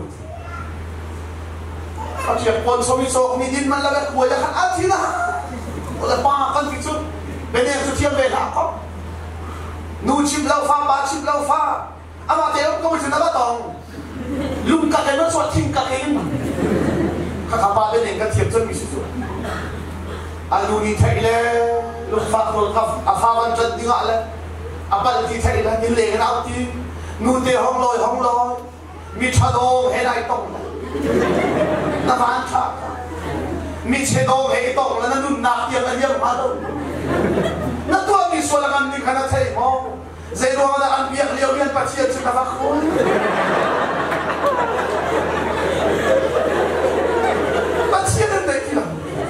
pa chi pon so mi so mi din man la ka ku ya khan a thi na la pa kan fi chu be ne chu thiam be la ko nu chim lau fa ba chim lau fa ama te ko mo chu na ba tong lum ka ke no so thing ka ke ni ka ka ba be ne ka thiam chu mi su alu ni thai le lu fa ko ka a fa ban chat ding a le a ba ti thai le ni le na ti nu te hong loi hong loi mi cha do he dai tong na van cha mi che do he tong la na nu na ti la yam ma do na to mi so la kan ni khana thai mo zai ro la an biak leo lian pa chi chu ka ba ko pa chi den dai ti la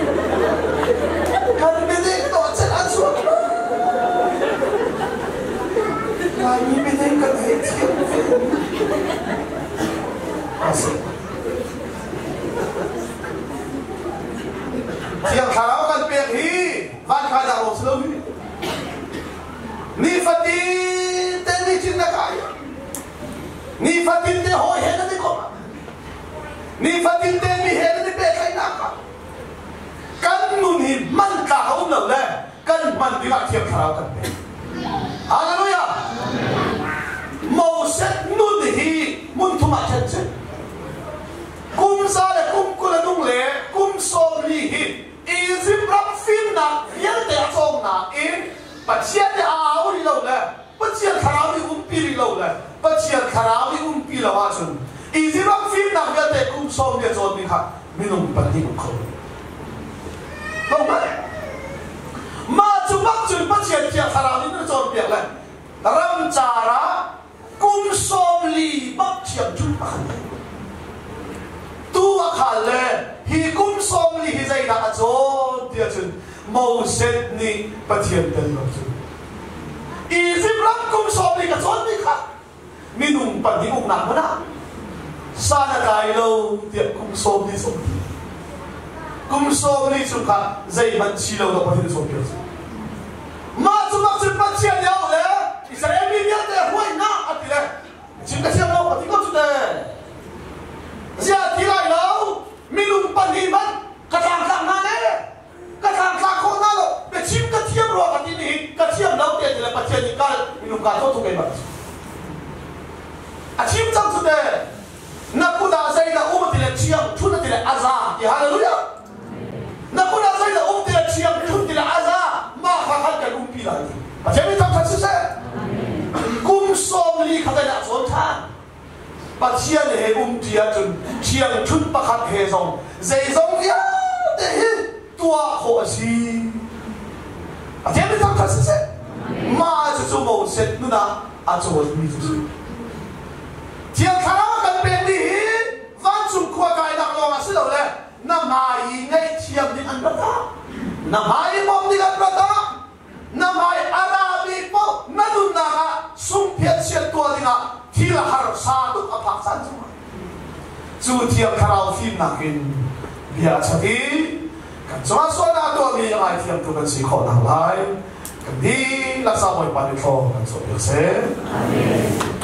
Ini beda kan hati. Asal. Tiang kalau kan pergi, van kada roslo ni. Ni fatin te ni cinta kaya. Ni fatin te hoi hena ni koma. Ni fatin te mi hena ni pekai naka. Kan muni man kau nol le, kan man tidak tiang kalau kan pergi. Haleluya. Moses nun hi mun thuma chat kum sa le kum kula nung le kum som li hi izim rap fin na yel te achong na in pachiat de au ri lo le pachiat kharau ri um pi ri lo le pachiat kharau ri um pi lo wa chun izim rap fin na yel te kum som le chon ni kha minung pati ko ko to ma ma chu bak chun pachiat kia kharau ri no chon piak le ram chara kum som li bak chiam chun pakhan tu akhal le hi kum som li hi zai da azo dia chun Moses ni pathian ten lo chun izim ram kum som li ka chon ni kha minung pati uk nak mana sana kai lo dia kum som li som kum som li chun kha zai ban chi lo da pathian som pia ma chu mak chun pathian yao le Israel mi biar te huai na atile cinta siam lo atiko tu te sia tilai lo minum paniman katang katang na le katang katang ko na lo be chim ka tiam ro ka tini ka tiam lo te le pathian ni kal minum ka to tu ke ba a chim chang tu te na ku da sai da um tile chiam thu na tile aza ya hallelujah na ku da sai da um tile chiam thu tile aza ma kha kha ka um pi la a chim chang ta se kum som li khata da chon than pa chian he um tia chun chiang chun pa khat he song zai song ya de he tua kho si a te mi ta se se ma chu chu mo set nu na a chu mi chu tiang khara kan pe ni van chu khwa kai dak lo ma si lo le na mai ngai chiam ni an ba na mai mom ni an ba na mai arabi po na dun na ka sum phiat siat to dinga thila har sa du a phak san chu chu thiam kharau phim na kin bia chati kan chwa so na to mi ai thiam tu kan si kho na lai kan di la sa moi pa ni tho kan so se amen